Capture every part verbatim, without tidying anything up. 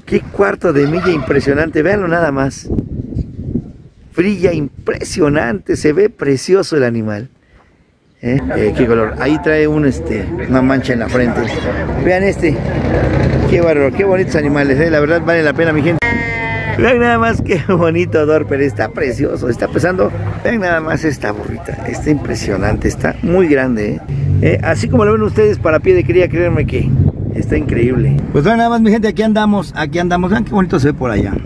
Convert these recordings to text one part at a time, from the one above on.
Qué cuarto de milla impresionante, véanlo nada más. Brilla impresionante, se ve precioso el animal. ¿Eh? Eh, qué color. Ahí trae un este una mancha en la frente. Vean este. Qué bárbaro, qué bonitos animales, ¿eh? La verdad vale la pena, mi gente. Vean nada más qué bonito odor, pero está precioso, está pesando. Vean nada más esta burrita, está impresionante, está muy grande, ¿eh? Eh, así como lo ven ustedes para pie de cría, créanme que está increíble. Pues vean nada más, mi gente, aquí andamos, aquí andamos. Vean qué bonito se ve por allá.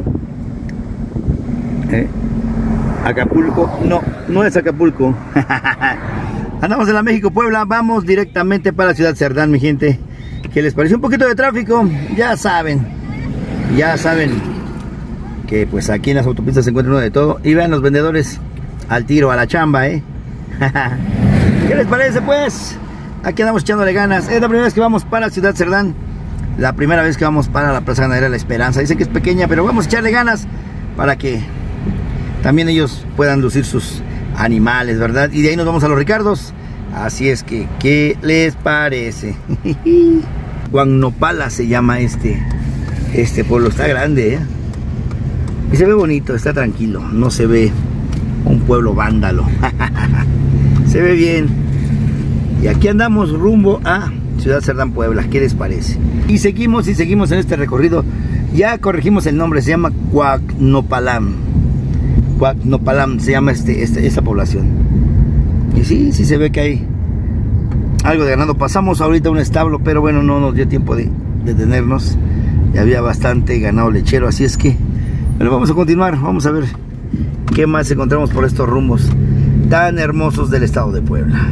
¿Eh? Acapulco, no, no es Acapulco. Andamos en la México-Puebla, vamos directamente para la ciudad Cerdán, mi gente. ¿Qué les pareció? Un poquito de tráfico, ya saben, ya saben que pues aquí en las autopistas se encuentra uno de todo. Y vean los vendedores al tiro, a la chamba, ¿eh? ¿Qué les parece pues? Aquí andamos echándole ganas. Es la primera vez que vamos para Ciudad Cerdán. La primera vez que vamos para la Plaza Ganadera La Esperanza. Dice que es pequeña, pero vamos a echarle ganas para que también ellos puedan lucir sus animales, ¿verdad? Y de ahí nos vamos a los Ricardos. Así es que, ¿qué les parece? Huamnopala se llama este, este pueblo. Está grande, ¿eh? Y se ve bonito, está tranquilo. No se ve un pueblo vándalo. Se ve bien. Y aquí andamos rumbo a Ciudad Cerdán, Puebla. ¿Qué les parece? Y seguimos y seguimos en este recorrido. Ya corregimos el nombre, se llama Huamnopalam. Huamnopalam se llama este, este, esta población. Y sí, sí se ve que hay algo de ganado. Pasamos ahorita a un establo, pero bueno, no nos dio tiempo de detenernos. Y había bastante ganado lechero, así es que pero vamos a continuar, vamos a ver qué más encontramos por estos rumbos tan hermosos del estado de Puebla.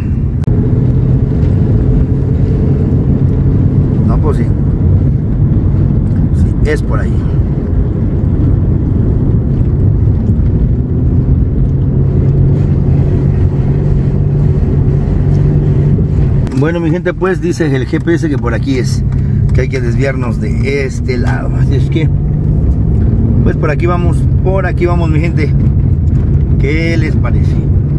No, pues sí, sí, es por ahí. Bueno, mi gente, pues dice el G P S que por aquí es, que hay que desviarnos de este lado, así es que pues por aquí vamos, por aquí vamos, mi gente. ¿Qué les parece?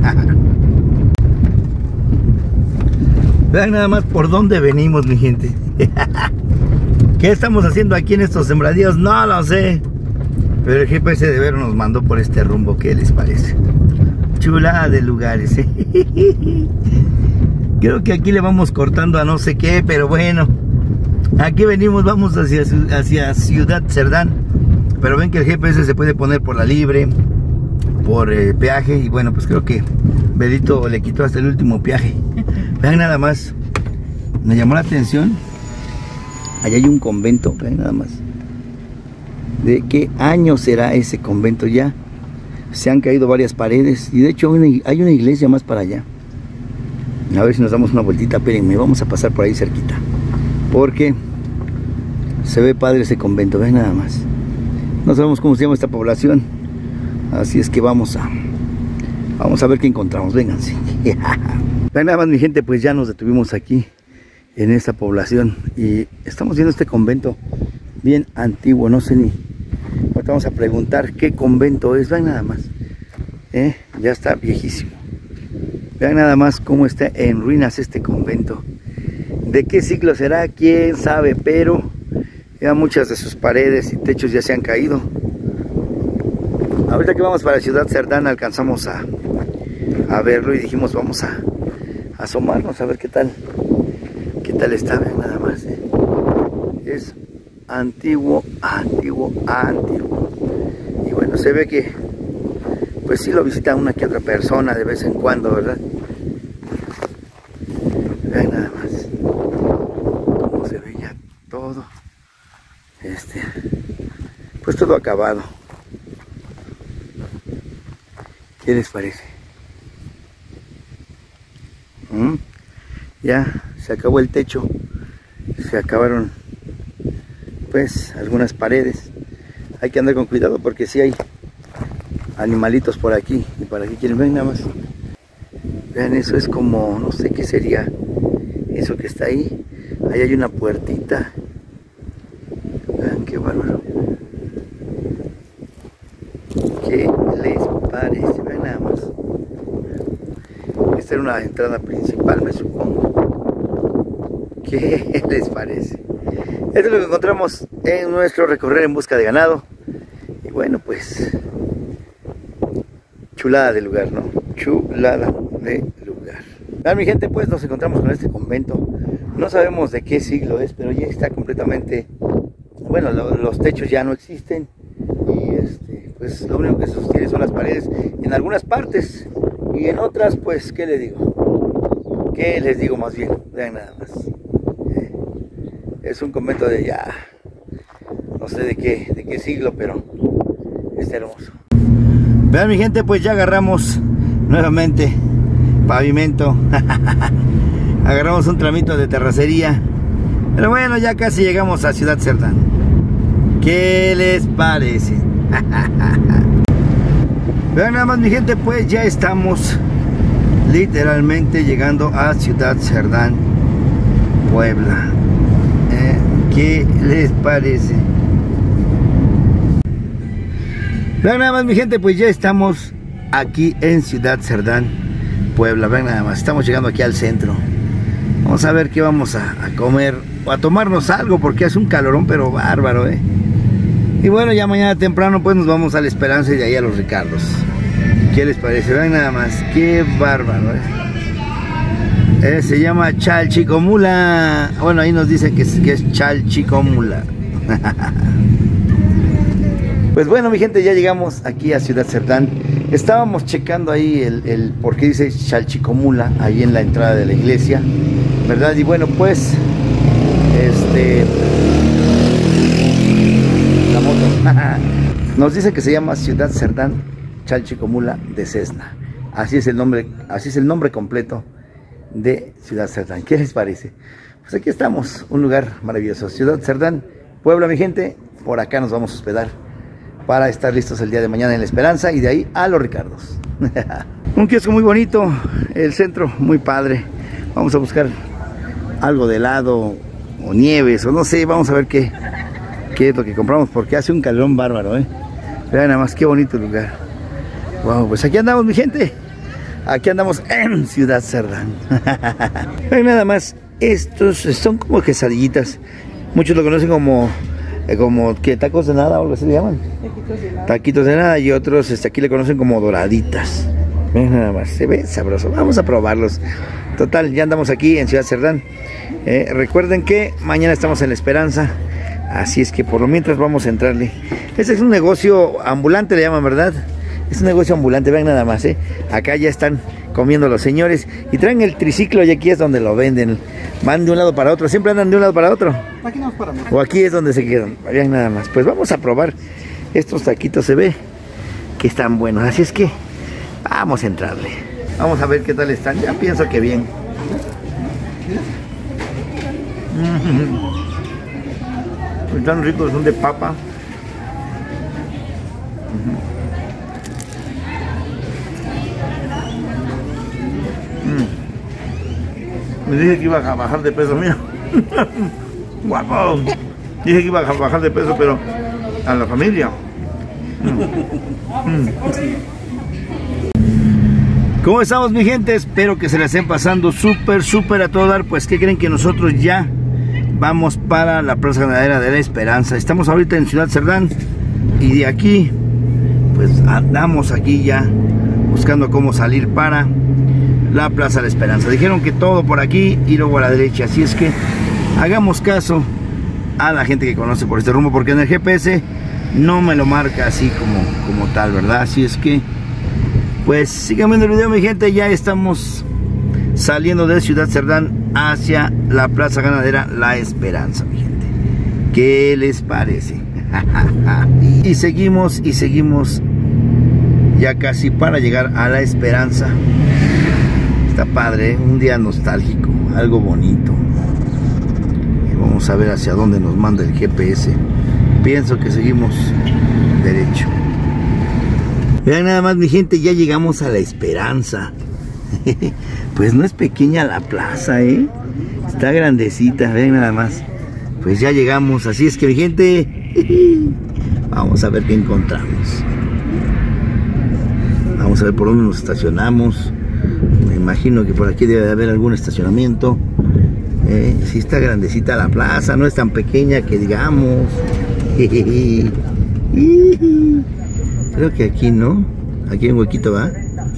Vean nada más por dónde venimos, mi gente. ¿Qué estamos haciendo aquí en estos sembradíos? No lo sé. Pero el G P S de ver nos mandó por este rumbo. ¿Qué les parece? Chulada de lugares, ¿eh? Creo que aquí le vamos cortando a no sé qué, pero bueno. Aquí venimos, vamos hacia, hacia Ciudad Cerdán. Pero ven que el G P S se puede poner por la libre, por el peaje. Y bueno, pues creo que Bedito le quitó hasta el último peaje. Vean nada más, me llamó la atención. Allá hay un convento, vean nada más. ¿De qué año será ese convento ya? Se han caído varias paredes. Y de hecho hay una iglesia más para allá. A ver si nos damos una vueltita, espérenme, vamos a pasar por ahí cerquita. Porque se ve padre ese convento, vean nada más. No sabemos cómo se llama esta población, así es que vamos a vamos a ver qué encontramos. Vénganse. Vean nada más, mi gente, pues ya nos detuvimos aquí en esta población y estamos viendo este convento bien antiguo. No sé ni, ahorita vamos a preguntar qué convento es. Vean nada más, ¿eh? Ya está viejísimo. Vean nada más cómo está en ruinas este convento. ¿De qué siglo será? Quién sabe, pero ya muchas de sus paredes y techos ya se han caído. Ahorita que vamos para Ciudad Cerdán alcanzamos a, a verlo y dijimos vamos a, a asomarnos a ver qué tal qué tal está. Ven nada más, ¿eh? Es antiguo, antiguo, antiguo. Y bueno, se ve que pues sí lo visita una que otra persona de vez en cuando, ¿verdad? Vean nada más cómo se ve ya todo. Este, pues todo acabado. ¿Qué les parece? ¿Mm? Ya se acabó el techo, se acabaron pues algunas paredes. Hay que andar con cuidado porque si sí hay animalitos por aquí y por aquí quieren ver nada más. Vean, eso es como, no sé qué sería eso que está ahí. Ahí hay una puertita. Vean qué bárbaro. ¿Qué les parece? Vean nada más. Esta era una entrada principal, me supongo. ¿Qué les parece? Esto es lo que encontramos en nuestro recorrer en busca de ganado. Y bueno, pues chulada de lugar, ¿no? Chulada de lugar. Ah, mi gente, pues nos encontramos con este convento. No sabemos de qué siglo es, pero ya está completamente... Bueno, lo, los techos ya no existen. Y este, pues lo único que se sostiene son las paredes en algunas partes. Y en otras, pues, ¿qué les digo? ¿Qué les digo más bien? Vean nada más. Es un convento de ya... No sé de qué, de qué siglo, pero está hermoso. Vean mi gente, pues ya agarramos nuevamente pavimento. Agarramos un tramito de terracería. Pero bueno, ya casi llegamos a Ciudad Cerdán. ¿Qué les parece? Vean nada más mi gente, pues ya estamos literalmente llegando a Ciudad Cerdán, Puebla. ¿Eh? ¿Qué les parece? Vean nada más mi gente, pues ya estamos aquí en Ciudad Cerdán, Puebla. Vean nada más, estamos llegando aquí al centro. Vamos a ver qué vamos a, a comer o a tomarnos algo porque hace un calorón pero bárbaro, eh. Y bueno, ya mañana temprano pues nos vamos a La Esperanza y de ahí a Los Ricardos. ¿Qué les parece? Vean nada más, qué bárbaro, eh. Eh, se llama Chalchicomula. Bueno, ahí nos dicen que es, que es Chalchicomula. Pues bueno mi gente, ya llegamos aquí a Ciudad Cerdán. Estábamos checando ahí el, el por qué dice Chalchicomula ahí en la entrada de la iglesia, ¿verdad? Y bueno, pues este la moto nos dice que se llama Ciudad Cerdán Chalchicomula de Cesna. Así es el nombre, así es el nombre completo de Ciudad Cerdán. ¿Qué les parece? Pues aquí estamos, un lugar maravilloso, Ciudad Cerdán, Puebla mi gente. Por acá nos vamos a hospedar para estar listos el día de mañana en La Esperanza y de ahí a Los Ricardos. Un kiosco muy bonito, el centro muy padre. Vamos a buscar algo de helado o nieves o no sé, vamos a ver qué, qué es lo que compramos porque hace un calorón bárbaro, ¿eh? Vean nada más qué bonito lugar. Wow, pues aquí andamos mi gente. Aquí andamos en Ciudad Cerdán. Vean nada más, estos son como quesadillitas. Muchos lo conocen como... como que tacos de nada o algo así se llaman. Taquitos de nada. Taquitos de nada y otros este, aquí le conocen como doraditas. Ven nada más, se ve sabroso. Vamos a probarlos. Total, ya andamos aquí en Ciudad Cerdán. Eh, recuerden que mañana estamos en La Esperanza. Así es que por lo mientras vamos a entrarle. Este es un negocio ambulante, le llaman, ¿verdad? Es un negocio ambulante, vean nada más, ¿eh? Acá ya están comiendo los señores y traen el triciclo y aquí es donde lo venden. Van de un lado para otro, siempre andan de un lado para otro. Aquí no paramos. O aquí es donde se quedan, vean nada más. Pues vamos a probar estos taquitos, se ve que están buenos. Así es que vamos a entrarle. Vamos a ver qué tal están, ya pienso que bien. Están ricos, son de papa. Me dije que iba a bajar de peso, mira. Guapo. Dije que iba a bajar de peso, pero a la familia. Mm. Mm. ¿Cómo estamos mi gente? Espero que se la estén pasando súper, súper a todo dar. Pues ¿qué creen? Que nosotros ya vamos para la Plaza Ganadera de La Esperanza. Estamos ahorita en Ciudad Cerdán y de aquí pues andamos aquí ya buscando cómo salir para la Plaza La Esperanza. Dijeron que todo por aquí y luego a la derecha, así es que hagamos caso a la gente que conoce por este rumbo, porque en el G P S no me lo marca así como, como tal, ¿verdad? Así es que pues sigan viendo el video mi gente. Ya estamos saliendo de Ciudad Cerdán hacia la Plaza Ganadera La Esperanza mi gente. ¿Qué les parece? Y seguimos y seguimos ya casi para llegar a La Esperanza. Está padre, ¿eh? Un día nostálgico, algo bonito. Y vamos a ver hacia dónde nos manda el G P S. Pienso que seguimos derecho. Vean nada más mi gente, ya llegamos a La Esperanza. Pues no es pequeña la plaza, ¿eh? Está grandecita, vean nada más. Pues ya llegamos, así es que mi gente, vamos a ver qué encontramos. Vamos a ver por dónde nos estacionamos. Me imagino que por aquí debe de haber algún estacionamiento. Eh, sí está grandecita la plaza, no es tan pequeña que digamos. Creo que aquí no. Aquí hay un huequito, ¿va?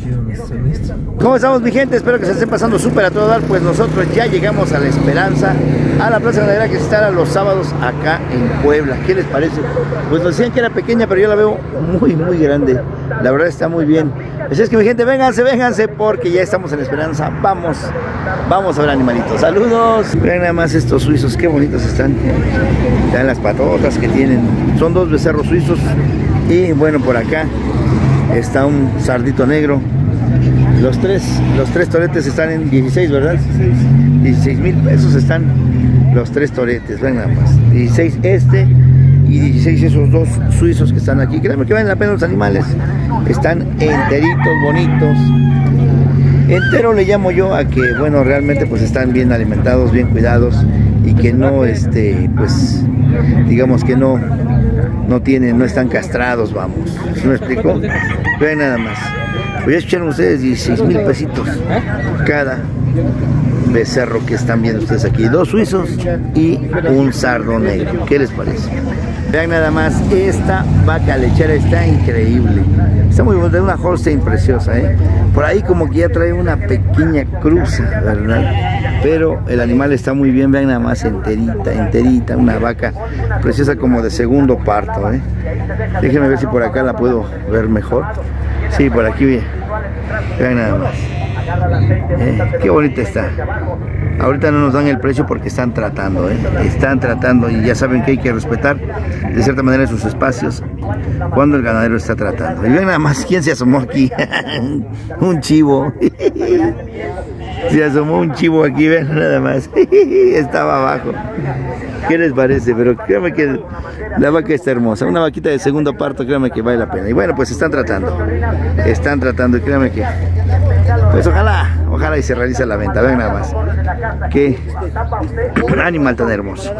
¿Cómo estamos, mi gente? Espero que se estén pasando súper a todo dar. Pues nosotros ya llegamos a La Esperanza, a la plaza ganadera que se instala los sábados acá en Puebla. ¿Qué les parece? Pues nos decían que era pequeña, pero yo la veo muy, muy grande. La verdad está muy bien. Así es que, mi gente, vénganse, vénganse, porque ya estamos en La Esperanza. Vamos, vamos a ver animalitos. Saludos. Vean nada más estos suizos, qué bonitos están. Vean las patotas que tienen. Son dos becerros suizos. Y bueno, por acá está un sardito negro. Los tres, los tres toretes están en dieciséis, ¿verdad? dieciséis mil pesos están los tres toretes, ven nada más. dieciséis este y dieciséis esos dos suizos que están aquí. Créanme que valen la pena los animales. Están enteritos, bonitos. Entero le llamo yo a que, bueno, realmente pues están bien alimentados, bien cuidados y que no, este, pues, digamos que no, no tienen, no están castrados, vamos. ¿Sí me explico? Vean nada más. Voy a escuchar ustedes dieciséis mil pesitos cada becerro que están viendo ustedes aquí. Dos suizos y un sardo negro. ¿Qué les parece? Vean nada más, esta vaca lechera está increíble. Está muy bonita, una Holstein preciosa, ¿eh? Por ahí como que ya trae una pequeña cruza, ¿verdad? Pero el animal está muy bien, vean nada más, enterita, enterita, una vaca preciosa como de segundo parto, ¿eh? Déjenme ver si por acá la puedo ver mejor. Sí, por aquí bien. Vean nada más. Eh, qué bonita está. Ahorita no nos dan el precio porque están tratando, ¿eh? Están tratando y ya saben que hay que respetar de cierta manera sus espacios cuando el ganadero está tratando. Y vean nada más quién se asomó aquí. Un chivo. Se asomó un chivo aquí, vean nada más. Estaba abajo. ¿Qué les parece? Pero créanme que la vaca está hermosa. Una vaquita de segundo parto, créanme que vale la pena. Y bueno, pues están tratando. Están tratando y créanme que... Pues ojalá, ojalá y se realice la venta. Vean nada más. Qué animal tan hermoso.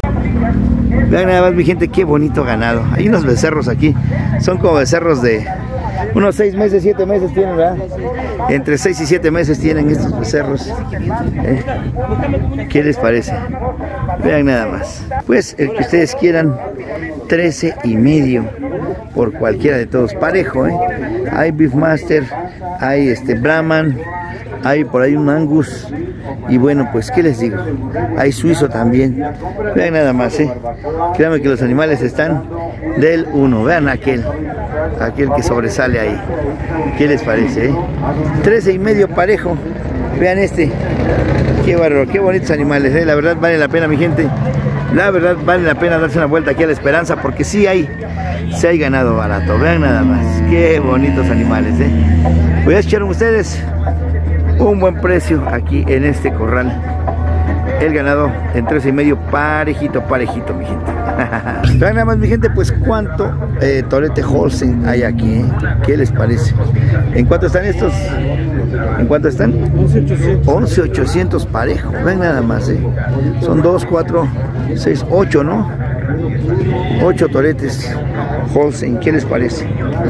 Vean nada más, mi gente, qué bonito ganado. Hay unos becerros aquí. Son como becerros de unos seis meses, siete meses tienen, ¿verdad? Entre seis y siete meses tienen estos becerros. ¿Eh? ¿Qué les parece? Vean nada más. Pues el que ustedes quieran, trece y medio por cualquiera de todos. Parejo, ¿eh? Hay Beefmaster, hay este Brahman, hay por ahí un Angus. Y bueno, pues qué les digo, hay suizo también. Vean nada más, eh. Créanme que los animales están del uno. Vean aquel, aquel que sobresale ahí. ¿Qué les parece, eh? trece y medio parejo. Vean este. Qué bárbaro, qué bonitos animales, eh. La verdad vale la pena, mi gente. La verdad vale la pena darse una vuelta aquí a La Esperanza porque sí hay, sí hay ganado barato. Vean nada más, qué bonitos animales, eh. Voy a echar ustedes un buen precio aquí en este corral. El ganado en trece y medio, parejito, parejito, mi gente. Vean nada más, mi gente, pues cuánto eh, torete Holstein hay aquí, ¿eh? ¿Qué les parece? ¿En cuánto están estos? ¿En cuánto están? once ochocientos parejo. Vean nada más, ¿eh? Son dos, cuatro, seis, ocho, ¿no? ocho toretes Holstein. ¿Qué les parece?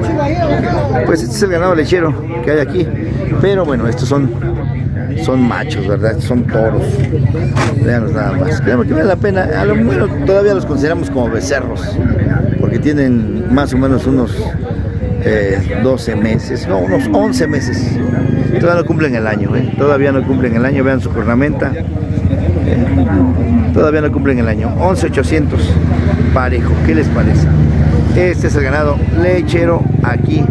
Pues este es el ganado lechero que hay aquí. Pero bueno, estos son son machos, ¿verdad? Son toros. Veanlos nada más. Créanme que vale la pena. A lo menos todavía los consideramos como becerros, porque tienen más o menos unos eh, doce meses, no, unos once meses. Todavía no cumplen el año, ¿eh? Todavía no cumplen el año. Vean su cornamenta. Eh, todavía no cumplen el año. once ochocientos parejo. ¿Qué les parece? Este es el ganado lechero aquí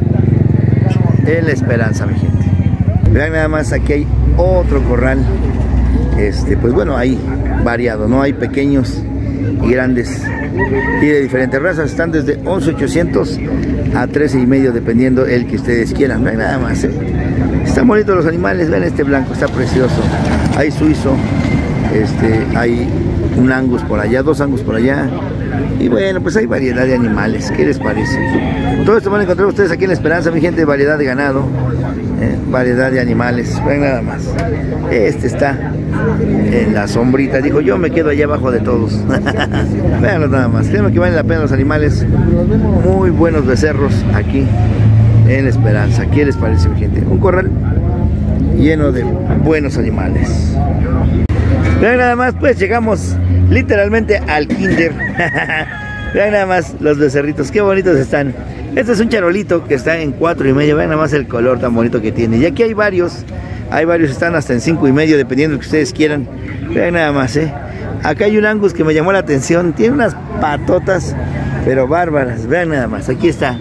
en La Esperanza, mi gente. Vean nada más, aquí hay otro corral. Este, pues bueno, hay variado, ¿no? Hay pequeños y grandes y de diferentes razas. Están desde once ochocientos a trece y medio, dependiendo el que ustedes quieran. Vean nada más, ¿eh? Están bonitos los animales. Vean este blanco, está precioso. Hay suizo, este, hay un Angus por allá, dos Angus por allá. Y bueno, pues hay variedad de animales. ¿Qué les parece? Todo esto van a encontrar ustedes aquí en La Esperanza, mi gente. Variedad de ganado, eh, variedad de animales. Vean nada más. Este está en la sombrita. Dijo, yo me quedo allá abajo de todos. Veanlo nada más. Créanme que valen la pena los animales. Muy buenos becerros aquí en La Esperanza. ¿Qué les parece, mi gente? Un corral lleno de buenos animales. Vean nada más, pues llegamos literalmente al kinder. Vean nada más los becerritos, qué bonitos están. Este es un charolito que está en cuatro y medio. Vean nada más el color tan bonito que tiene. Y aquí hay varios, hay varios, están hasta en cinco y medio, dependiendo de lo que ustedes quieran. Vean nada más, eh. Acá hay un Angus que me llamó la atención. Tiene unas patotas, pero bárbaras. Vean nada más, aquí está.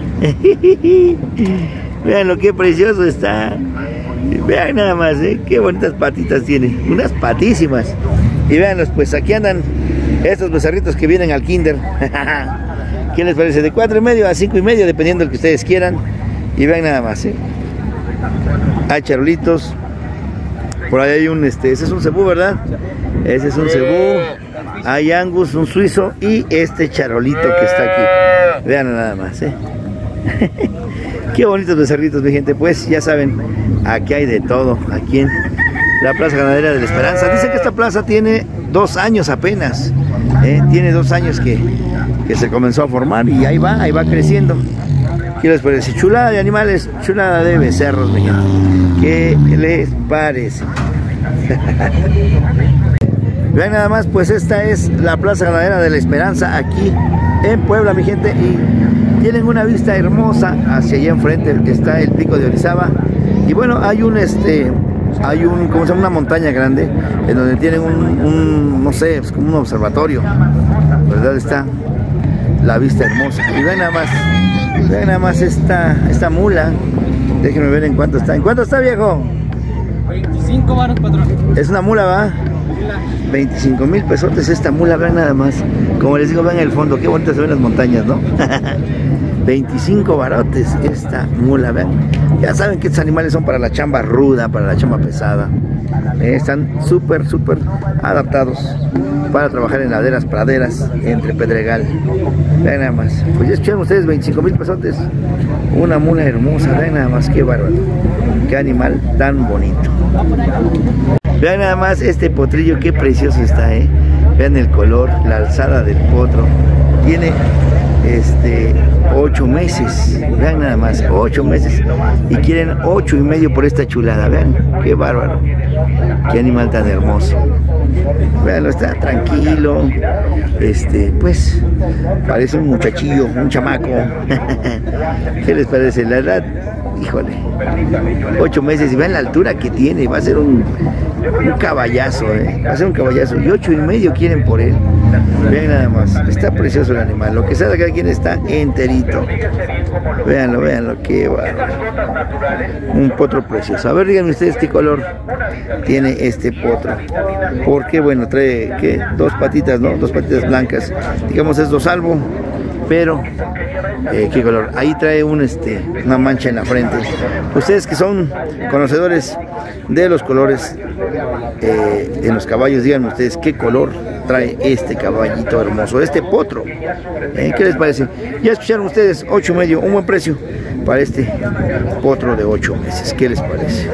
Vean lo que precioso está. Vean nada más, ¿eh? Qué bonitas patitas tiene. Unas patísimas. Y veanlos, pues aquí andan estos becerritos que vienen al kinder. ¿Qué les parece? De cuatro y medio a cinco y medio, dependiendo del que ustedes quieran. Y vean nada más, ¿eh? Hay charolitos. Por ahí hay un, este, ese es un cebú, ¿verdad? Ese es un cebú. Hay Angus, un suizo. Y este charolito que está aquí. Vean nada más, ¿eh? Qué bonitos becerritos, mi gente. Pues ya saben, aquí hay de todo. Aquí en la Plaza Ganadera de la Esperanza. Dicen que esta plaza tiene dos años apenas. ¿eh? Tiene dos años que, que se comenzó a formar. Y ahí va, ahí va creciendo. ¿Qué les parece? Chulada de animales, chulada de becerros, mi gente. ¿Qué les parece? Vean nada más, pues esta es la Plaza Ganadera de la Esperanza aquí en Puebla, mi gente. Y tienen una vista hermosa hacia allá enfrente, que está el pico de Orizaba. Y bueno, hay un este hay un, ¿cómo se llama? Una montaña grande en donde tienen un, un no sé, es como un observatorio, ¿verdad? Está la vista hermosa. Y vean nada más, vean nada más esta, esta mula. Déjenme ver en cuánto está. ¿En cuánto está, viejo? veinticinco varos, patrón. Es una mula, ¿va? veinticinco mil pesotes esta mula, vean nada más. Como les digo, vean el fondo, qué bonitas se ven las montañas, ¿no? veinticinco barotes esta mula, vean. Ya saben que estos animales son para la chamba ruda, para la chamba pesada. Eh, están súper, súper adaptados para trabajar en laderas, praderas, entre pedregal. Vean nada más. Pues ya escucharon ustedes, veinticinco mil pesotes. Una mula hermosa, vean nada más, qué bárbaro. Qué animal tan bonito. Vean nada más este potrillo, qué precioso está, ¿eh? Vean el color, la alzada del potro. Tiene este ocho meses. Vean nada más, ocho meses. Y quieren ocho y medio por esta chulada. Vean, qué bárbaro. Qué animal tan hermoso. Veanlo, está tranquilo. Este, pues, parece un muchachillo, un chamaco. ¿Qué les parece? La edad, híjole, ocho meses. Y vean la altura que tiene. Va a ser un, un caballazo, ¿eh? Va a ser un caballazo. Y ocho y medio quieren por él. Vean nada más, está precioso el animal. Lo que sea de cada quien está enterito. Veanlo, veanlo, qué bárbaro. Un potro precioso. A ver, díganme ustedes qué color tiene este potro. Porque bueno, trae ¿qué? Dos patitas, ¿no? Dos patitas blancas. Digamos es dosalvo, pero eh, qué color. Ahí trae un este una mancha en la frente. Ustedes que son conocedores de los colores eh, en los caballos, díganme ustedes qué color trae este caballito hermoso, este potro. ¿Eh? ¿Qué les parece? Ya escucharon ustedes, ocho y medio, un buen precio para este potro de ocho meses. ¿Qué les parece?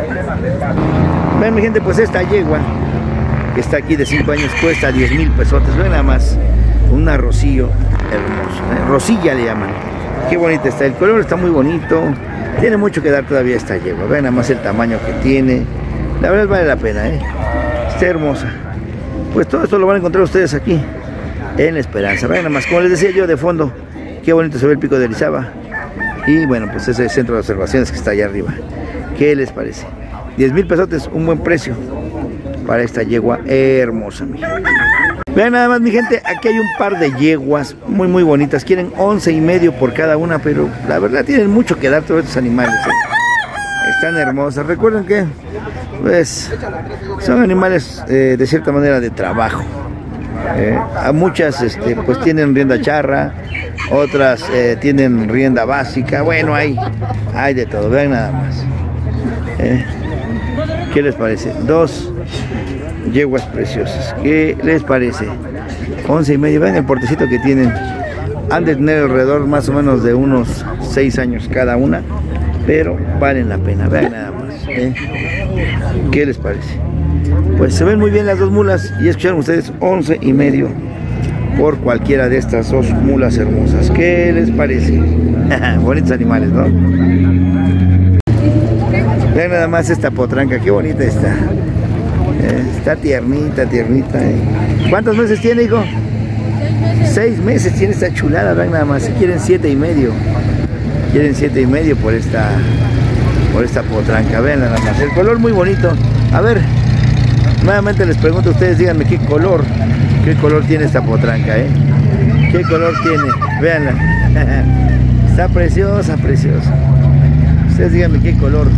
Vean, mi gente, pues esta yegua que está aquí de cinco años cuesta diez mil pesotes. Vean nada más, un arrocillo hermoso, ¿eh? Rosilla le llaman. Qué bonita está, el color está muy bonito. Tiene mucho que dar todavía esta yegua. Vean nada más el tamaño que tiene. La verdad vale la pena, ¿eh? Está hermosa. Pues todo esto lo van a encontrar ustedes aquí en La Esperanza. Vean nada más, como les decía yo de fondo, qué bonito se ve el pico de Orizaba. Y bueno, pues ese centro de observaciones que está allá arriba. ¿Qué les parece? diez mil pesotes, un buen precio para esta yegua hermosa, mi gente. Vean nada más, mi gente, aquí hay un par de yeguas muy muy bonitas. Quieren once y medio por cada una, pero la verdad tienen mucho que dar todos estos animales, ¿eh? Están hermosas. Recuerden que pues son animales eh, de cierta manera de trabajo. Eh, a muchas este, pues tienen rienda charra, otras eh, tienen rienda básica. Bueno, hay, hay de todo. Vean nada más. Eh, ¿Qué les parece? Dos yeguas preciosas. ¿Qué les parece? Once y medio. Vean el portecito que tienen. Han de tener alrededor más o menos de unos seis años cada una, pero valen la pena. Vean nada más. ¿eh? ¿Qué les parece? Pues se ven muy bien las dos mulas y escucharon ustedes once y medio por cualquiera de estas dos mulas hermosas. ¿Qué les parece? Bonitos animales, ¿no? Vean nada más esta potranca, qué bonita está. Eh, está tiernita, tiernita. Eh. ¿Cuántos meses tiene, hijo? Seis meses. Seis meses tiene esta chulada, vean nada más. Si quieren siete y medio. Quieren siete y medio por esta por esta potranca, vean nada más. El color muy bonito. A ver, nuevamente les pregunto a ustedes, díganme qué color, qué color tiene esta potranca, eh. ¿Qué color tiene? Veanla. Está preciosa, preciosa. Ustedes díganme qué color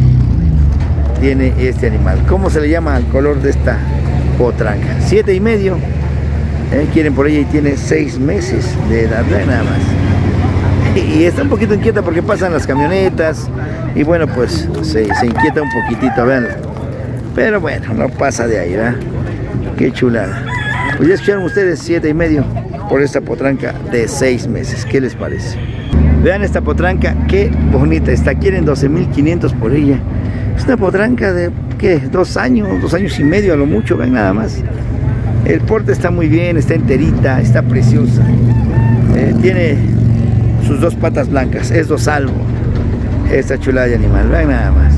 tiene este animal. ¿Cómo se le llama al color de esta potranca? Siete y medio. ¿Eh? Quieren por ella y tiene seis meses de edad, vean nada más. Y está un poquito inquieta porque pasan las camionetas. Y bueno, pues se, se inquieta un poquitito, veanla. Pero bueno, no pasa de ahí, ¿verdad? Qué chulada. Pues ya escucharon ustedes, siete y medio por esta potranca de seis meses. ¿Qué les parece? Vean esta potranca, qué bonita está. Quieren doce mil quinientos por ella. Es una potranca de, ¿qué? Dos años, dos años y medio a lo mucho, vean nada más. El porte está muy bien, está enterita, está preciosa. Eh, tiene sus dos patas blancas, es dosalvo. Esta chulada de animal, vean nada más.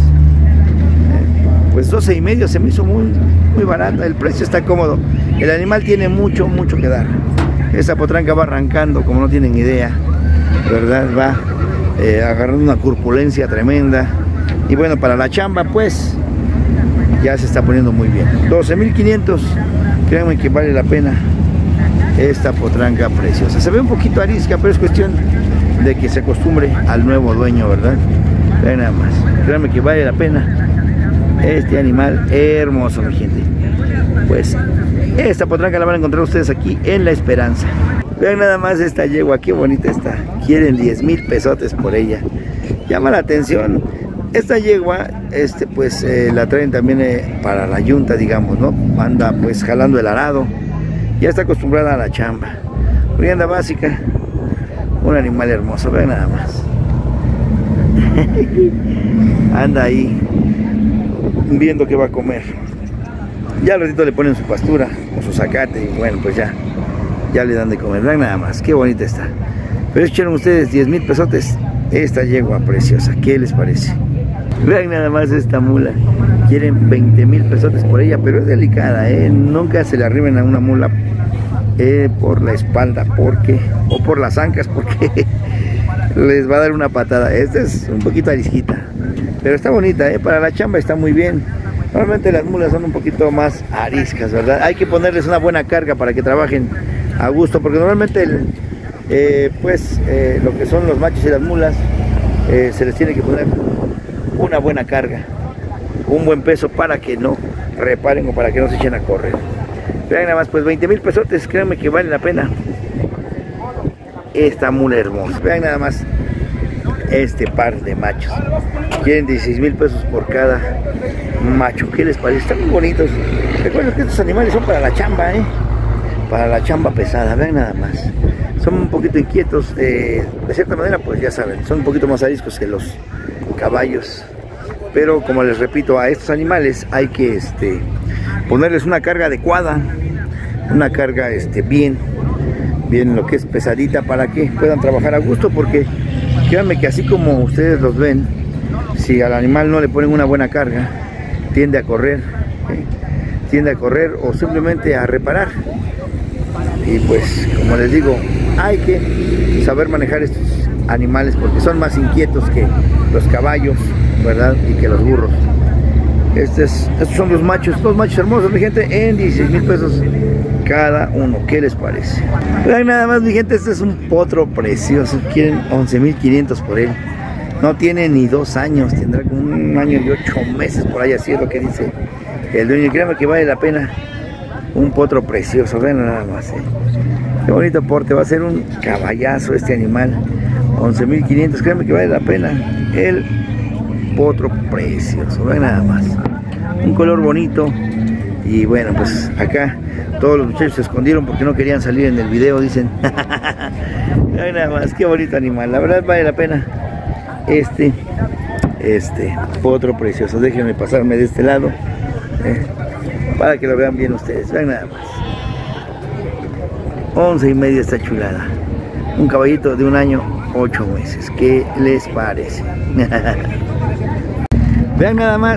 Eh, pues doce y medio se me hizo muy, muy barata, el precio está cómodo. El animal tiene mucho, mucho que dar. Esa potranca va arrancando, como no tienen idea, ¿verdad? Va eh, agarrando una corpulencia tremenda. Y bueno, para la chamba, pues, ya se está poniendo muy bien. doce mil quinientos, créanme que vale la pena esta potranca preciosa. Se ve un poquito arisca, pero es cuestión de que se acostumbre al nuevo dueño, ¿verdad? Vean nada más. Créanme que vale la pena este animal hermoso, mi gente. Pues esta potranca la van a encontrar ustedes aquí en La Esperanza. Vean nada más esta yegua, qué bonita está. Quieren diez mil pesotes por ella. Llama la atención. Esta yegua, este, pues eh, la traen también eh, para la yunta, digamos, ¿no? Anda pues jalando el arado. Ya está acostumbrada a la chamba. Rienda básica. Un animal hermoso, vean nada más. Anda ahí viendo qué va a comer. Ya al ratito le ponen su pastura o su zacate y bueno, pues ya ya le dan de comer. Vean nada más, qué bonita está. Pero echaron ustedes diez mil pesotes esta yegua preciosa. ¿Qué les parece? Vean nada más esta mula. Quieren veinte mil pesotes por ella, pero es delicada, ¿eh? Nunca se le arriben a una mula eh, por la espalda, porque o por las ancas, porque les va a dar una patada. Esta es un poquito arisquita, pero está bonita, ¿eh? Para la chamba está muy bien. Normalmente las mulas son un poquito más ariscas, ¿verdad? Hay que ponerles una buena carga para que trabajen a gusto, porque normalmente el, eh, pues eh, lo que son los machos y las mulas eh, se les tiene que poner una buena carga, un buen peso para que no reparen o para que no se echen a correr. Vean nada más, pues veinte mil pesotes, créanme que vale la pena esta mula hermosa. Vean nada más este par de machos. Quieren dieciséis mil pesos por cada macho. ¿Qué les parece? Están muy bonitos. Recuerden que estos animales son para la chamba, ¿eh? Para la chamba pesada. Vean nada más. Son un poquito inquietos. Eh, de cierta manera, pues ya saben, son un poquito más ariscos que los caballos. Pero como les repito, a estos animales hay que este, ponerles una carga adecuada. Una carga este, bien, bien lo que es pesadita para que puedan trabajar a gusto, porque créanme que así como ustedes los ven, si al animal no le ponen una buena carga, tiende a correr, ¿eh? tiende a correr o simplemente a reparar. Y pues, como les digo, hay que saber manejar estos animales porque son más inquietos que los caballos, ¿verdad? Y que los burros. Estos, estos son los machos, dos machos hermosos, mi gente, en dieciséis mil pesos cada uno. ¿Qué les parece? Vean nada más, mi gente, este es un potro precioso. Quieren once mil quinientos por él. No tiene ni dos años, tendrá como un año y ocho meses por ahí, así es lo que dice el dueño. Y créanme que vale la pena. Un potro precioso, vean nada más, ¿eh? Qué bonito porte, va a ser un caballazo este animal. once mil quinientos, créanme que vale la pena. El potro precioso, vean nada más. Un color bonito. Y bueno, pues acá todos los muchachos se escondieron porque no querían salir en el video, dicen. Vean nada más, qué bonito animal, la verdad vale la pena. Este, este potro precioso. Déjenme pasarme de este lado, ¿eh? Para que lo vean bien ustedes. Vean nada más. Once y media esta chulada. Un caballito de un año, ocho meses. ¿Qué les parece? Vean nada más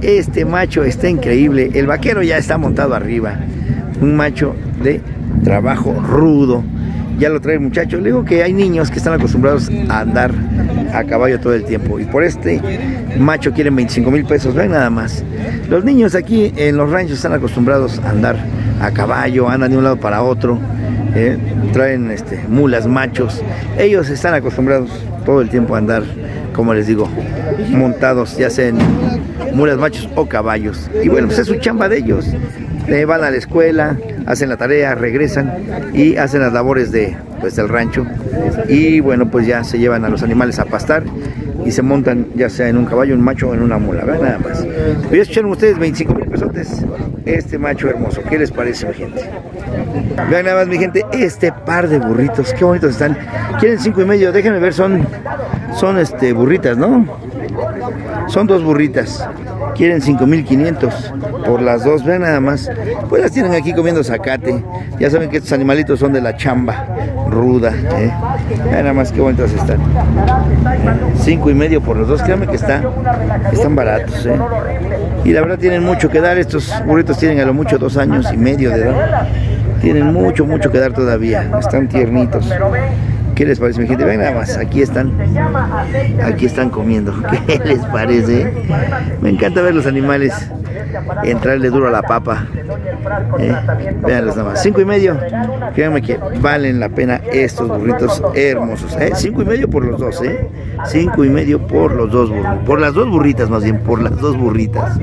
este macho está increíble. El vaquero ya está montado arriba. Un macho de trabajo rudo. Ya lo trae el muchacho. Le digo que hay niños que están acostumbrados a andar a caballo todo el tiempo. Y por este macho quieren veinticinco mil pesos. Vean nada más. Los niños aquí en los ranchos están acostumbrados a andar a caballo. Andan de un lado para otro. Eh, traen este, mulas machos. Ellos están acostumbrados todo el tiempo a andar, como les digo, montados, ya sean mulas machos o caballos. Y bueno, pues es su chamba de ellos. Eh, van a la escuela, hacen la tarea, regresan y hacen las labores de, pues, del rancho. Y bueno, pues ya se llevan a los animales a pastar y se montan ya sea en un caballo, un macho o en una mula. Vean nada más. Voy a escuchar ustedes veinticinco mil pesotes este macho hermoso. ¿Qué les parece, mi gente? Vean nada más, mi gente, este par de burritos, qué bonitos están. Quieren cinco y medio, déjenme ver, son, son este, burritas, ¿no? Son dos burritas. Quieren cinco mil quinientos por las dos. Vean nada más. Pues las tienen aquí comiendo zacate. Ya saben que estos animalitos son de la chamba ruda, ¿eh? Vean nada más qué bonitas están. Cinco y medio por los dos. Créanme que está, están baratos, ¿eh? Y la verdad tienen mucho que dar. Estos burritos tienen a lo mucho dos años y medio de edad. Tienen mucho, mucho que dar todavía. Están tiernitos. ¿Qué les parece, mi gente? Vean nada más, aquí están, aquí están comiendo. ¿Qué les parece? Me encanta ver los animales entrarle duro a la papa. ¿Eh? Veanlos nada más, cinco y medio. Créanme que valen la pena estos burritos hermosos. ¿Eh? Cinco y medio por los dos, ¿eh? Cinco y medio por los dos burritos. Por las dos burritas, más bien, por las dos burritas.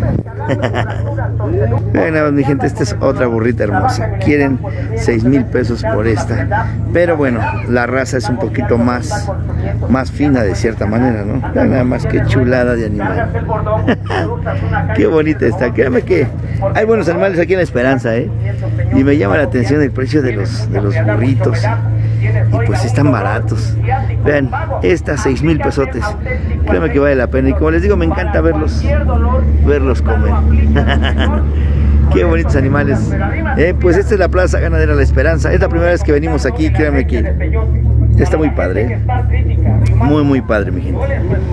Vean nada más, mi gente, esta es otra burrita hermosa. Quieren seis mil pesos por esta. Pero bueno, la raza es un poquito más, más fina de cierta manera, ¿no? Vean nada más qué chulada de animal. Qué bonita está. Créanme que hay buenos animales aquí en La Esperanza, ¿eh? Y me llama la atención el precio de los, de los burritos. Y pues están baratos. Vean, estas seis mil pesotes. Créanme que vale la pena. Y como les digo, me encanta verlos, verlos comer. Qué bonitos animales. Eh, pues esta es la Plaza Ganadera La Esperanza. Es la primera vez que venimos aquí. Créanme que está muy padre, ¿eh? Muy, muy padre, mi gente.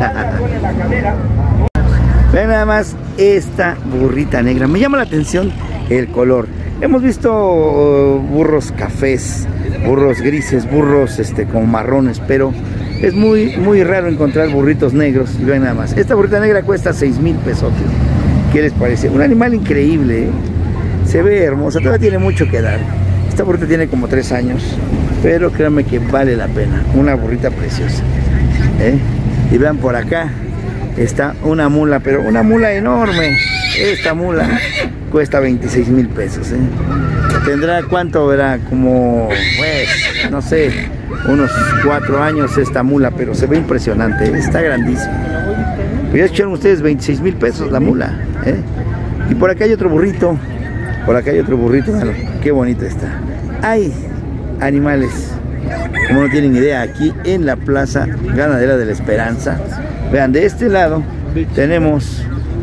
Vean nada más esta burrita negra. Me llama la atención el color. Hemos visto uh, burros cafés, burros grises, burros este, como marrones, pero es muy, muy raro encontrar burritos negros. Y vean nada más. Esta burrita negra cuesta seis mil pesos. ¿Qué les parece? Un animal increíble, ¿eh? Se ve hermosa, todavía tiene mucho que dar. Esta burrita tiene como tres años, pero créanme que vale la pena. Una burrita preciosa, ¿eh? Y vean por acá, está una mula, pero una mula enorme. Esta mula cuesta veintiséis mil pesos, ¿eh? Tendrá, ¿cuánto verá? Como, pues, no sé, unos cuatro años esta mula, pero se ve impresionante, ¿eh? Está grandísima. Ya escucharon ustedes, veintiséis mil pesos la mula, ¿eh? Y por acá hay otro burrito. Por acá hay otro burrito. Qué bonito está. Hay animales, como no tienen idea, aquí en la Plaza Ganadera de La Esperanza. Vean, de este lado tenemos,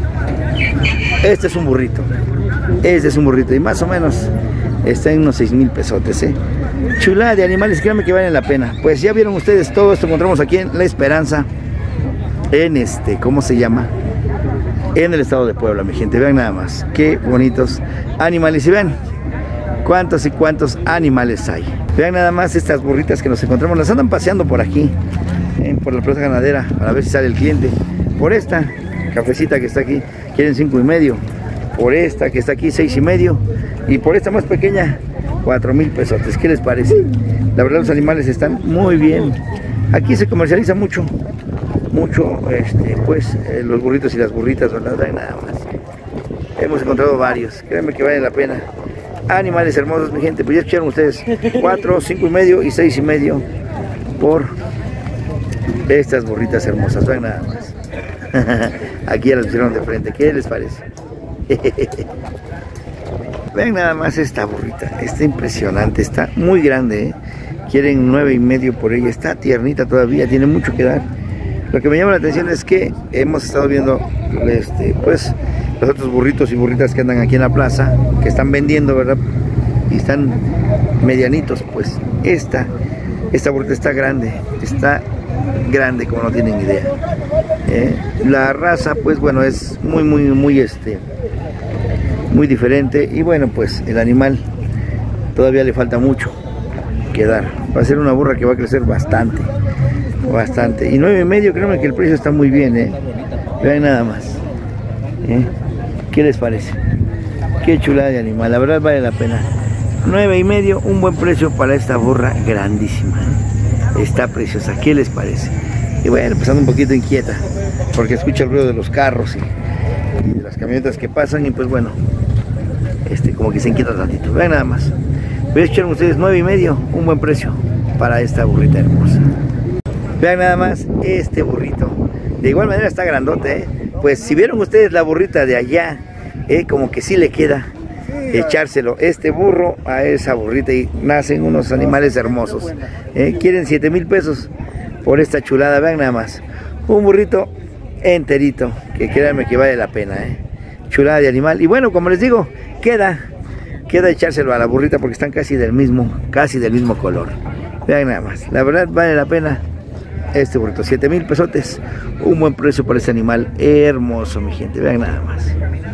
este es un burrito. Este es un burrito y más o menos está en unos seis mil pesotes, ¿eh? Chulada de animales, créanme que valen la pena. Pues ya vieron ustedes, todo esto encontramos aquí en La Esperanza. En este, ¿cómo se llama? En el estado de Puebla, mi gente. Vean nada más, qué bonitos animales. Y vean cuántos y cuántos animales hay. Vean nada más estas burritas que nos encontramos. Las andan paseando por aquí, eh, por la Plaza Ganadera, para ver si sale el cliente. Por esta cafecita que está aquí, quieren cinco y medio. Por esta que está aquí, seis y medio. Y por esta más pequeña, cuatro mil pesotes. ¿Qué les parece? La verdad, los animales están muy bien. Aquí se comercializa mucho. mucho este, pues eh, los burritos y las burritas, ¿verdad? Nada más. Hemos encontrado varios, créanme que vale la pena. Animales hermosos, mi gente. Pues ya escucharon ustedes, cuatro, cinco y medio y seis y medio por estas burritas hermosas. Vean nada más. Aquí ya las pusieron de frente. ¿Qué les parece? Vean nada más esta burrita. Está impresionante, está muy grande, ¿eh? Quieren nueve y medio por ella. Está tiernita todavía, tiene mucho que dar. Lo que me llama la atención es que hemos estado viendo este, pues, los otros burritos y burritas que andan aquí en la plaza, que están vendiendo, ¿verdad? Y están medianitos. Pues esta, esta burrita está grande, está grande como no tienen idea. Eh, la raza, pues bueno, es muy, muy, muy, este, muy diferente. Y bueno, pues el animal todavía le falta mucho que dar. Va a ser una burra que va a crecer bastante, bastante. Y nueve y medio, créanme que el precio está muy bien, ¿eh? Vean nada más. ¿Eh? ¿Qué les parece? Qué chulada de animal, la verdad vale la pena. Nueve y medio, un buen precio para esta burra grandísima, ¿eh? Está preciosa, ¿qué les parece? Y bueno, pues anda un poquito inquieta, porque escucha el ruido de los carros y, y de las camionetas que pasan, y pues bueno, este, como que se inquieta tantito. Vean nada más. Voy a escuchar ustedes nueve y medio, un buen precio para esta burrita hermosa. Vean nada más este burrito. De igual manera está grandote, ¿eh? Pues si vieron ustedes la burrita de allá, ¿eh? Como que sí le queda echárselo este burro a esa burrita y nacen unos animales hermosos. ¿Eh? Quieren siete mil pesos por esta chulada. Vean nada más. Un burrito enterito, que créanme que vale la pena, ¿eh? Chulada de animal. Y bueno, como les digo, queda, queda echárselo a la burrita porque están casi del mismo, casi del mismo color. Vean nada más. La verdad vale la pena este burrito. siete mil pesotes. Un buen precio por este animal hermoso, mi gente. Vean nada más.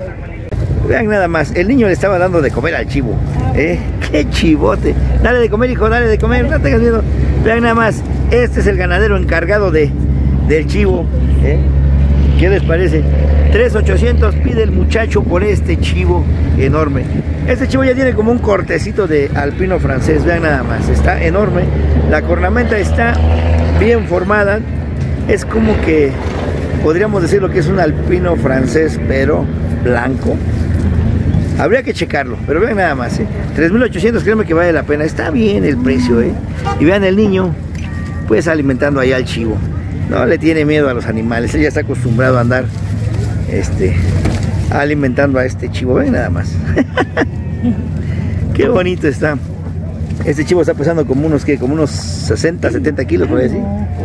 Vean nada más. El niño le estaba dando de comer al chivo. ¿Eh? ¡Qué chivote! Dale de comer, hijo, dale de comer. No tengas miedo. Vean nada más. Este es el ganadero encargado de, del chivo. ¿Eh? ¿Qué les parece? tres mil ochocientos pide el muchacho por este chivo enorme. Este chivo ya tiene como un cortecito de alpino francés. Vean nada más. Está enorme. La cornamenta está bien formada. Es como que podríamos decir lo que es un alpino francés, pero blanco. Habría que checarlo, pero vean nada más, ¿eh? tres mil ochocientos, créanme que vale la pena. Está bien el precio, ¿eh? Y vean el niño, pues alimentando allá al chivo. No le tiene miedo a los animales, él ya está acostumbrado a andar este, alimentando a este chivo. Vean nada más. Qué bonito está. Este chivo está pesando como unos, ¿qué? Como unos sesenta, setenta kilos, por ahí, ¿sí?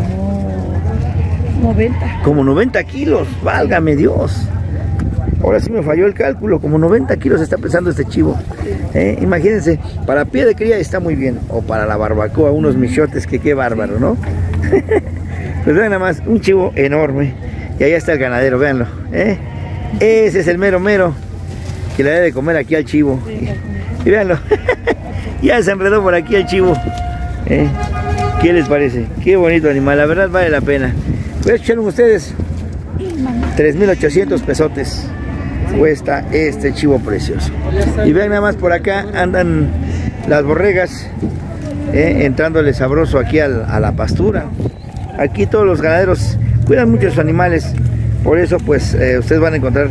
noventa. Como noventa kilos, válgame Dios. Ahora sí me falló el cálculo, como noventa kilos está pesando este chivo. ¿Eh? Imagínense, para pie de cría está muy bien, o para la barbacoa, unos michotes, que qué bárbaro, ¿no? Pues vean nada más, un chivo enorme. Y allá está el ganadero, véanlo. ¿Eh? Ese es el mero mero que le debe de comer aquí al chivo. Y, y véanlo, ya se enredó por aquí el chivo. ¿Eh? ¿Qué les parece? Qué bonito animal, la verdad vale la pena. Voy a escuchar ustedes. tres mil ochocientos pesotes cuesta este chivo precioso. Y vean nada más, por acá andan las borregas, eh, entrándole sabroso aquí al, a la pastura. Aquí todos los ganaderos cuidan mucho sus animales, por eso pues eh, ustedes van a encontrar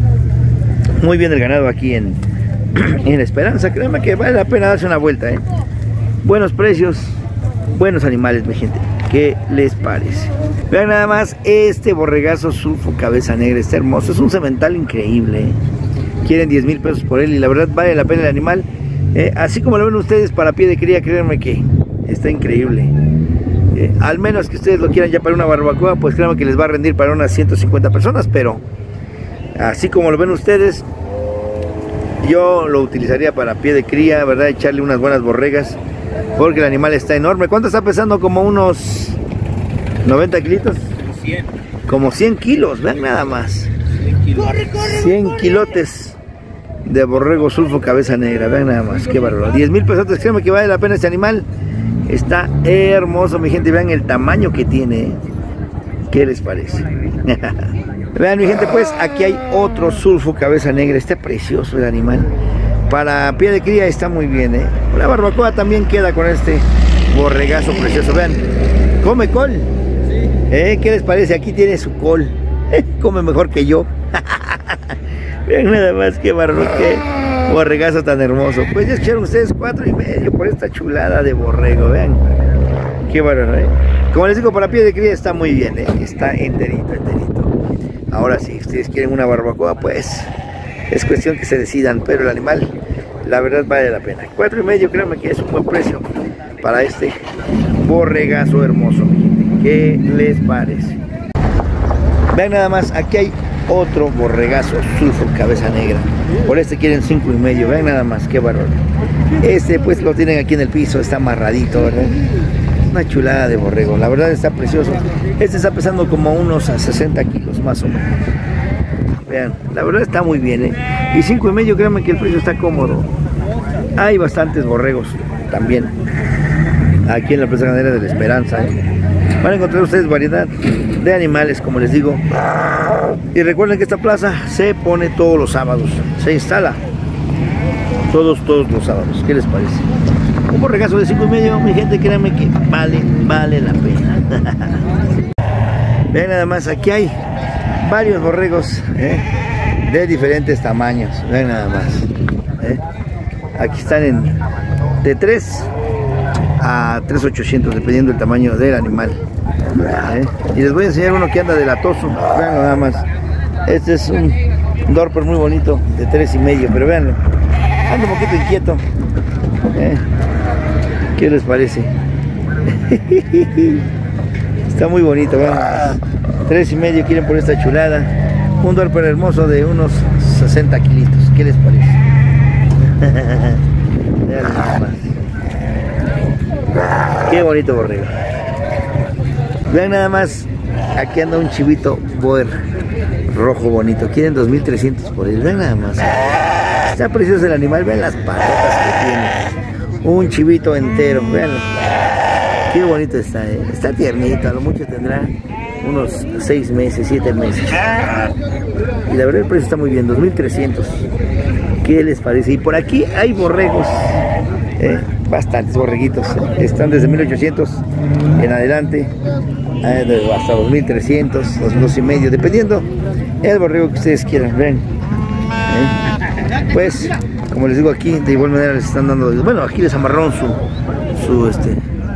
muy bien el ganado aquí en, en Esperanza. Créanme que vale la pena darse una vuelta, eh. Buenos precios, buenos animales, mi gente. ¿Qué les parece? Vean nada más este borregazo sulfo cabeza negra, está hermoso, es un semental increíble, ¿eh? Quieren diez mil pesos por él y la verdad vale la pena el animal, ¿eh? Así como lo ven ustedes para pie de cría, créanme que está increíble, ¿eh? Al menos que ustedes lo quieran ya para una barbacoa, pues créanme que les va a rendir para unas ciento cincuenta personas, pero así como lo ven ustedes, yo lo utilizaría para pie de cría, ¿verdad? Echarle unas buenas borregas, porque el animal está enorme. ¿Cuánto está pesando? Como unos noventa kilitos. cien. Como cien kilos, vean nada más. cien kilotes de borrego sulfo cabeza negra, vean nada más, qué bárbaro. diez mil pesos, créanme que vale la pena este animal. Está hermoso, mi gente, vean el tamaño que tiene, ¿eh? ¿Qué les parece? Vean, mi gente, pues aquí hay otro sulfo cabeza negra, está precioso el animal. Para pie de cría está muy bien, ¿eh? La barbacoa también queda con este borregazo precioso. Vean, come col. Sí. ¿Eh? ¿Qué les parece? Aquí tiene su col. Come mejor que yo. Vean nada más, qué bárbaro, qué borregazo tan hermoso. Pues ya escucharon ustedes cuatro y medio por esta chulada de borrego. Vean, qué bárbaro, ¿eh? Como les digo, para pie de cría está muy bien, ¿eh? Está enterito, enterito. Ahora si ustedes quieren una barbacoa, pues es cuestión que se decidan, pero el animal, la verdad, vale la pena. Cuatro y medio, créanme que es un buen precio para este borregazo hermoso, mi gente. ¿Qué les parece? Vean nada más, aquí hay otro borregazo sulfo cabeza negra. Por este quieren cinco y medio. Vean nada más, qué bárbaro. Este pues lo tienen aquí en el piso, está amarradito, ¿verdad? Una chulada de borrego, la verdad está precioso. Este está pesando como unos sesenta kilos, más o menos. Vean, la verdad está muy bien, ¿eh? Y cinco y medio, créanme que el precio está cómodo. Hay bastantes borregos también aquí en la Plaza Ganadera de la Esperanza, ¿eh? Van a encontrar ustedes variedad de animales, como les digo. Y recuerden que esta plaza se pone todos los sábados, se instala todos, todos los sábados. ¿Qué les parece? Un borregazo de cinco y medio, mi gente, créanme que vale, vale la pena. Vean nada más, aquí hay varios borregos, ¿eh? De diferentes tamaños. Vean nada más, ¿eh? Aquí están en de tres a tres mil ochocientos, dependiendo del tamaño del animal, ¿eh? Y les voy a enseñar uno que anda de latoso. Vean nada más, este es un Dorper muy bonito de tres y medio, pero véanlo, anda un poquito inquieto, ¿eh? ¿Qué les parece? Está muy bonito, vean, tres y medio quieren por esta chulada. Un Dorper hermoso de unos sesenta kilitos. ¿Qué les parece? Vean nada más. Qué bonito borrego. Vean nada más, aquí anda un chivito boer rojo bonito. Quieren dos mil trescientos por él. Vean nada más. Está precioso el animal. Vean las patotas que tiene. Un chivito entero. Veanlo. Qué bonito está, ¿eh? Está tiernito. A lo mucho tendrá unos seis meses, siete meses. Y la verdad el precio está muy bien. dos mil trescientos. ¿Qué les parece? Y por aquí hay borregos, ¿eh? Bastantes borreguitos, ¿eh? Están desde mil ochocientos en adelante, eh, hasta dos mil trescientos, dos y medio, dependiendo el borrego que ustedes quieran. Ven, ¿eh? Pues como les digo, aquí de igual manera les están dando, bueno, aquí les amarraron su su este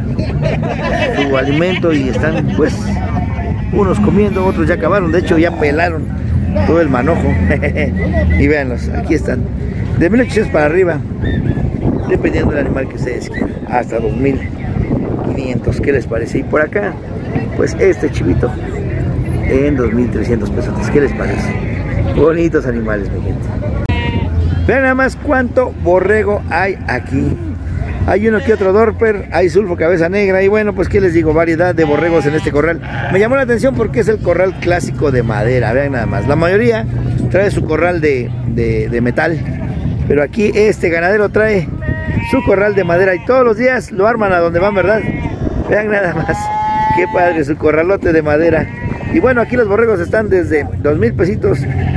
su alimento y están pues unos comiendo, otros ya acabaron, de hecho ya pelaron todo el manojo. Y véanlos, aquí están de mil ochocientos para arriba, dependiendo del animal que ustedes quieran, hasta dos mil quinientos. ¿Qué les parece? Y por acá pues este chivito en dos mil trescientos pesos. ¿Qué les parece? Bonitos animales, mi gente. Vean nada más cuánto borrego hay aquí. Hay uno que otro Dorper, hay sulfo cabeza negra y bueno, pues qué les digo, variedad de borregos en este corral. Me llamó la atención porque es el corral clásico de madera. Vean nada más, la mayoría trae su corral de, de, de metal, pero aquí este ganadero trae su corral de madera y todos los días lo arman a donde van, ¿verdad? Vean nada más, qué padre su corralote de madera. Y bueno, aquí los borregos están desde dos mil pesitos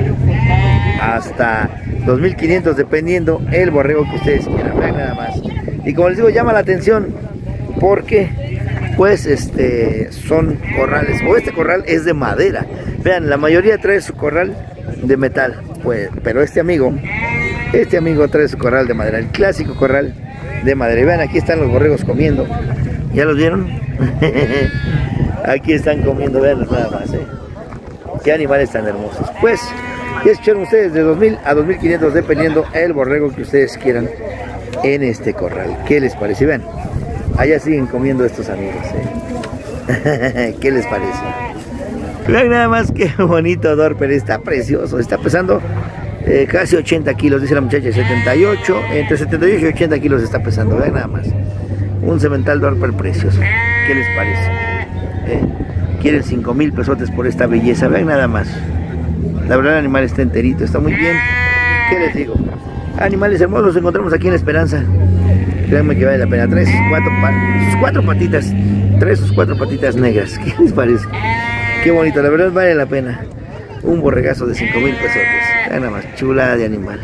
hasta dos mil quinientos, dependiendo el borrego que ustedes quieran. Vean nada más. Y como les digo, llama la atención porque pues este son corrales, o este corral es de madera. Vean, la mayoría trae su corral de metal, pues, pero este amigo, este amigo trae su corral de madera, el clásico corral de madera. Y vean, aquí están los borregos comiendo. ¿Ya los vieron? Aquí están comiendo, vean nada más, ¿eh? Qué animales tan hermosos. Pues, ya escucharon ustedes, de dos mil a dos mil quinientos, dependiendo el borrego que ustedes quieran en este corral. ¿Qué les parece? Vean, allá siguen comiendo estos amigos, ¿eh? ¿Qué les parece? Vean nada más qué bonito Dorper, está precioso, está pesando eh, casi ochenta kilos, dice la muchacha, setenta y ocho, entre setenta y ocho y ochenta kilos está pesando. Vean nada más, un semental Dorper precioso. ¿Qué les parece? ¿Eh? Quieren cinco mil pesotes por esta belleza. Vean nada más, la verdad el animal está enterito, está muy bien. ¿Qué les digo? Animales hermosos los encontramos aquí en Esperanza. Créanme que vale la pena. Trae sus cuatro, sus cuatro patitas, trae sus cuatro patitas negras. ¿Qué les parece? Qué bonito, la verdad vale la pena. Un borregazo de cinco mil pesotes. Vean nada más, chulada de animal.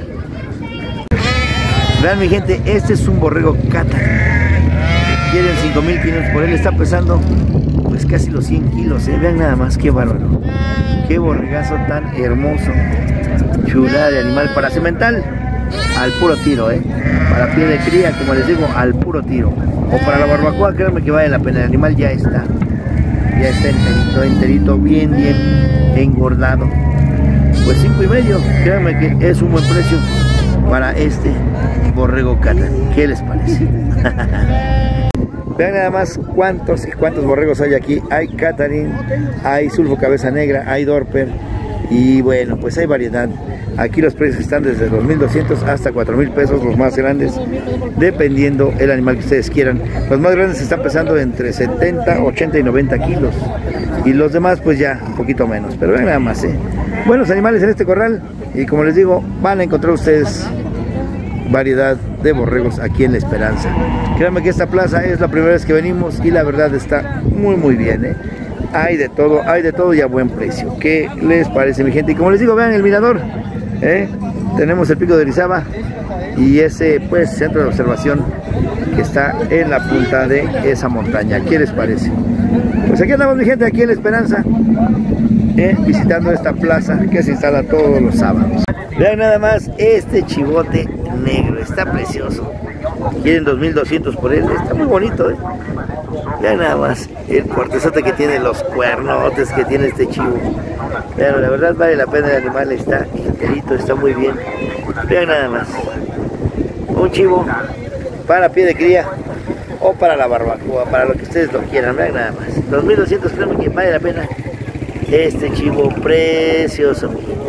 Vean mi gente, este es un borrego cata. Quieren cinco mil quinientos por él, está pesando pues casi los cien kilos, ¿eh? Vean nada más, qué bárbaro. Qué borregazo tan hermoso. Chulada de animal para cemental, al puro tiro, ¿eh? Para pie de cría, como les digo, al puro tiro. O para la barbacoa, créanme que vale la pena. El animal ya está, ya está enterito, enterito, bien, bien engordado. Pues cinco y medio, créanme que es un buen precio para este borrego cata. ¿Qué les parece? Vean nada más cuántos y cuántos borregos hay aquí. Hay Catherine, hay sulfo cabeza negra, hay Dorper. Y bueno, pues hay variedad Aquí los precios están desde dos mil doscientos hasta cuatro mil pesos, los más grandes, dependiendo el animal que ustedes quieran. Los más grandes están pesando entre setenta, ochenta y noventa kilos. Y los demás pues ya un poquito menos, pero vean nada más, ¿eh? Buenos animales en este corral. Y como les digo, van a encontrar ustedes variedad de borregos aquí en La Esperanza. Créanme que esta plaza es la primera vez que venimos y la verdad está muy muy bien, ¿eh? Hay de todo, hay de todo y a buen precio. ¿Qué les parece, mi gente? Y como les digo, vean el mirador, ¿eh? Tenemos el Pico de Orizaba y ese pues centro de observación que está en la punta de esa montaña. ¿Qué les parece? Pues aquí andamos, mi gente, aquí en La Esperanza, ¿eh? Visitando esta plaza que se instala todos los sábados. Vean nada más este chivote negro, está precioso. Quieren dos mil doscientos por él, está muy bonito, ¿eh? Vean nada más el cortezote que tiene, los cuernotes que tiene este chivo. Vean, la verdad vale la pena, el animal está enterito, está muy bien. Vean nada más, un chivo para pie de cría o para la barbacoa, para lo que ustedes lo quieran. Vean nada más, dos mil doscientos, créanme que vale la pena este chivo precioso.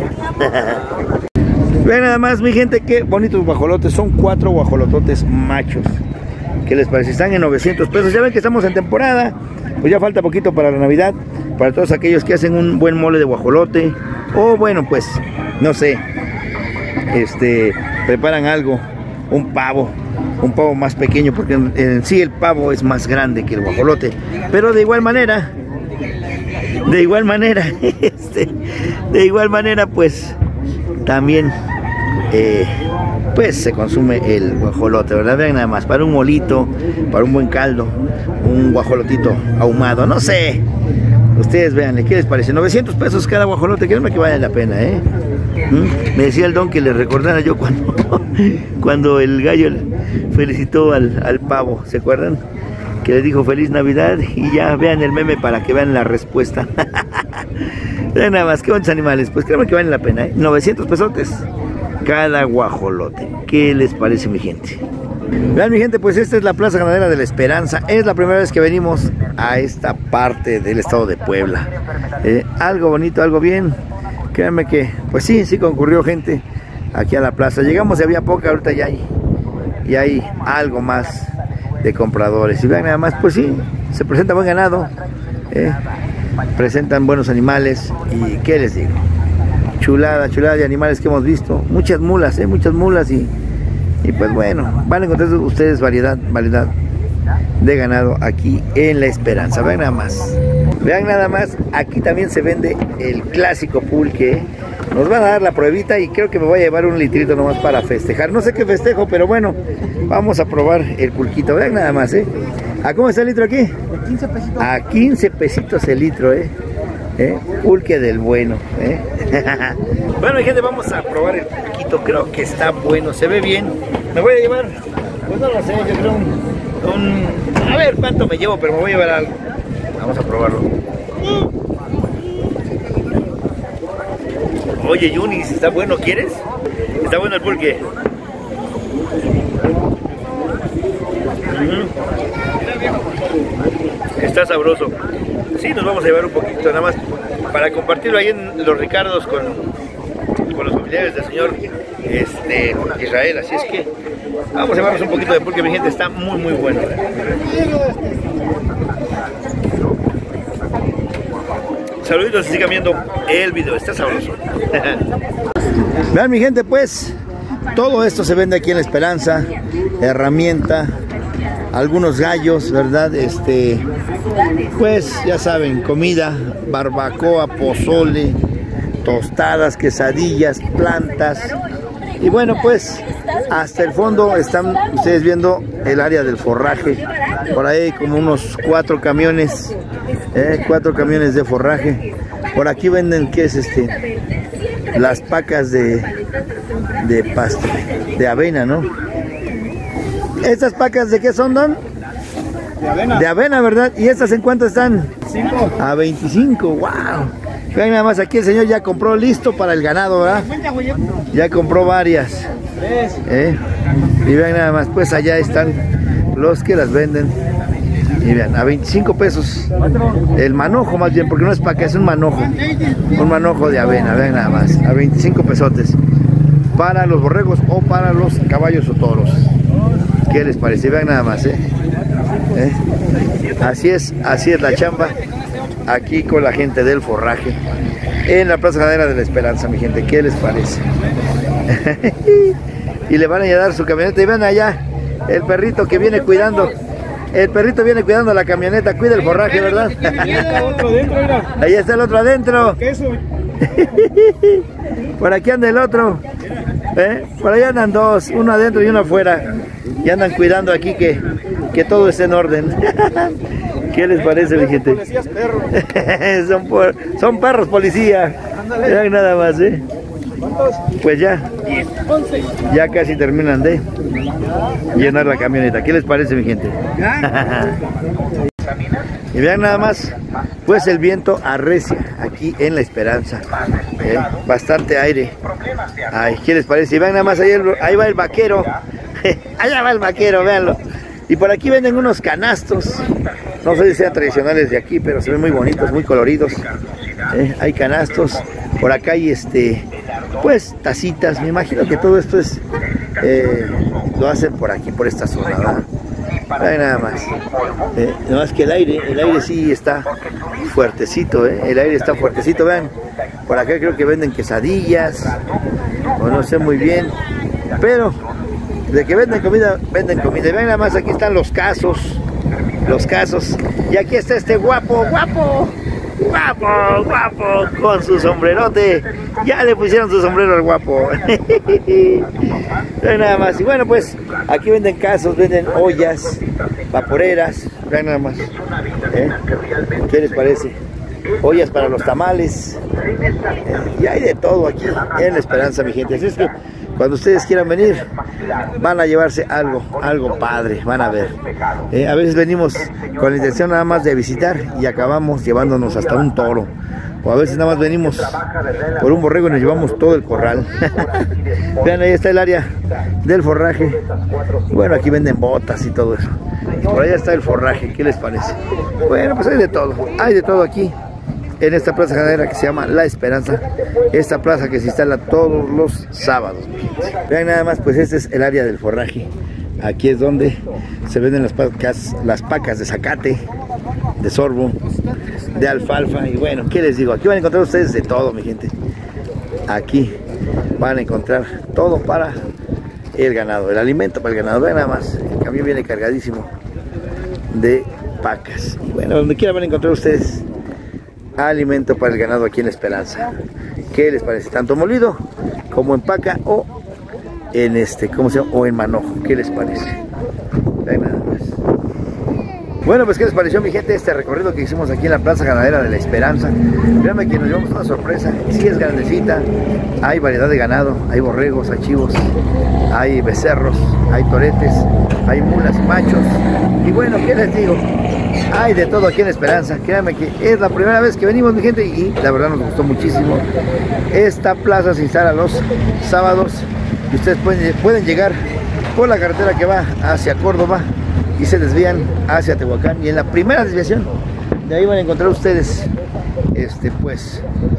Vean nada más, mi gente, qué bonitos guajolotes. Son cuatro guajolototes machos. ¿Qué les parece? Están en novecientos pesos. Ya ven que estamos en temporada, pues ya falta poquito para la Navidad. Para todos aquellos que hacen un buen mole de guajolote, o bueno, pues, no sé, este, preparan algo, un pavo, un pavo más pequeño, porque en, en sí el pavo es más grande que el guajolote. Pero de igual manera, de igual manera, este, de igual manera, pues, también eh, pues se consume el guajolote, ¿verdad? Vean nada más, para un molito, para un buen caldo, un guajolotito ahumado, no sé, ustedes vean, ¿qué les parece? novecientos pesos cada guajolote, créanme que vale la pena, ¿eh? ¿Mm? Me decía el don que le recordara yo cuando, cuando el gallo felicitó al, al pavo, ¿se acuerdan? Que le dijo feliz Navidad, y ya vean el meme para que vean la respuesta. Vean nada más, qué bonitos animales, pues créanme que valen la pena, ¿eh? novecientos pesotes cada guajolote. ¿Qué les parece, mi gente? Vean, mi gente, pues esta es la Plaza Ganadera de La Esperanza. Es la primera vez que venimos a esta parte del estado de Puebla. Eh, algo bonito, algo bien. Créanme que, pues sí, sí concurrió gente aquí a la plaza. Llegamos y había poca, ahorita ya hay, y hay algo más de compradores. Y vean nada más, pues sí, se presenta buen ganado, eh, presentan buenos animales. Y qué les digo, chulada, chulada de animales que hemos visto. Muchas mulas, eh, muchas mulas y, y pues bueno, van a encontrar ustedes variedad, variedad de ganado aquí en La Esperanza. Vean nada más, vean nada más, aquí también se vende el clásico pulque. Nos van a dar la pruebita y creo que me voy a llevar un litrito nomás para festejar. No sé qué festejo, pero bueno, vamos a probar el pulquito. Vean nada más, ¿eh? ¿A cómo está el litro aquí? A quince pesitos. A quince pesitos el litro, ¿eh? ¿Eh? Pulque del bueno, ¿eh? Bueno, mi gente, vamos a probar el pulquito. Creo que está bueno, se ve bien. Me voy a llevar, pues no lo sé, yo creo un, un... A ver cuánto me llevo, pero me voy a llevar algo. Vamos a probarlo. Oye, Yunis, ¿está bueno? ¿Quieres? ¿Está bueno el pulque? Mm. Está sabroso. Sí, nos vamos a llevar un poquito, nada más para compartirlo ahí en Los Ricardos con, con los familiares del señor este, Israel. Así es que vamos a llevarnos un poquito de pulque, mi gente. Está muy, muy bueno. Saluditos y sigan viendo el video, está sabroso. Vean, mi gente, pues todo esto se vende aquí en La Esperanza. Herramienta, algunos gallos, ¿verdad? Este, pues ya saben, comida, barbacoa, pozole, tostadas, quesadillas, plantas. Y bueno, pues hasta el fondo están ustedes viendo el área del forraje. Por ahí como unos cuatro camiones, eh, cuatro camiones de forraje. Por aquí venden, ¿qué es este? Las pacas de, de pasto, de avena, ¿no? ¿Estas pacas de qué son, don? De avena. De avena, ¿verdad? ¿Y estas en cuánto están? veinticinco. A veinticinco, wow. Vean nada más, aquí el señor ya compró listo para el ganado, ¿verdad? Ya compró varias. ¿Eh? Y vean nada más, pues allá están los que las venden. Y vean, a veinticinco pesos el manojo, más bien, porque no es paca, es un manojo. Un manojo de avena, vean nada más, a veinticinco pesotes. para los borregos o para los caballos o toros. ¿Qué les parece? Vean nada más, ¿eh? ¿Eh? Así es, así es la chamba aquí con la gente del forraje en la Plaza Ganadera de la Esperanza, mi gente. ¿Qué les parece? Y le van a llevar su camioneta y ven allá el perrito que viene cuidando. El perrito viene cuidando la camioneta, cuida el forraje, ¿verdad? Ahí está el otro adentro. Por aquí anda el otro. ¿Eh? Por allá andan dos, uno adentro y uno afuera. Y andan cuidando aquí que, que todo esté en orden. ¿Qué les parece, mi gente? son, por, son perros policía. Vean nada más, ¿eh? Pues ya, ya casi terminan de llenar la camioneta. ¿Qué les parece, mi gente? Y vean nada más, pues el viento arrecia aquí en La Esperanza. ¿Eh? Bastante aire. Ay, ¿qué les parece? Y vean nada más, ahí, el, ahí va el vaquero. Allá va el vaquero, véanlo. Y por aquí venden unos canastos. No sé si sean tradicionales de aquí, pero se ven muy bonitos, muy coloridos. ¿Eh? Hay canastos. Por acá hay este, pues tacitas. Me imagino que todo esto es eh, lo hacen por aquí, por esta zona, ¿verdad? Vean nada más. Eh, nada más que el aire, el aire sí está fuertecito, ¿eh? El aire está fuertecito, vean. Por acá creo que venden quesadillas, o no sé muy bien, pero de que venden comida, venden comida. Vean nada más, aquí están los casos, los casos, y aquí está este guapo, guapo, guapo, guapo, con su sombrerote. Ya le pusieron su sombrero al guapo. Vean nada más. Y bueno, pues aquí venden casos, venden ollas, vaporeras. Vean nada más. ¿Eh? ¿Qué les parece? Ollas para los tamales. ¿Eh? Y hay de todo aquí en La Esperanza, mi gente. Así es que cuando ustedes quieran venir, van a llevarse algo, algo padre, van a ver. Eh, a veces venimos con la intención nada más de visitar y acabamos llevándonos hasta un toro. O a veces nada más venimos por un borrego y nos llevamos todo el corral. Vean, ahí está el área del forraje. Y bueno, aquí venden botas y todo eso. Por allá está el forraje, ¿qué les parece? Bueno, pues hay de todo, hay de todo aquí en esta plaza ganadera que se llama La Esperanza. Esta plaza que se instala todos los sábados. Vean nada más, pues este es el área del forraje. Aquí es donde se venden las pacas, las pacas de zacate, de sorbo, de alfalfa. Y bueno, ¿qué les digo? Aquí van a encontrar ustedes de todo, mi gente. Aquí van a encontrar todo para el ganado, el alimento para el ganado. Vean nada más, el camión viene cargadísimo de pacas. Y bueno, donde quiera van a encontrar ustedes alimento para el ganado aquí en La Esperanza. ¿Qué les parece? Tanto molido como en paca o en este, ¿cómo se llama? O en manojo. ¿Qué les parece? Vean nada más. Bueno, pues ¿qué les pareció, mi gente, este recorrido que hicimos aquí en la Plaza Ganadera de La Esperanza? Créanme que nos llevamos una sorpresa. Sí es grandecita, hay variedad de ganado, hay borregos, hay chivos, hay becerros, hay toretes, hay mulas, machos. Y bueno, ¿qué les digo? Hay de todo aquí en La Esperanza. Créanme que es la primera vez que venimos, mi gente, y la verdad nos gustó muchísimo. Esta plaza se instala los sábados y ustedes pueden, pueden llegar por la carretera que va hacia Córdoba y se desvían hacia Tehuacán, y en la primera desviación de ahí van a encontrar ustedes este pues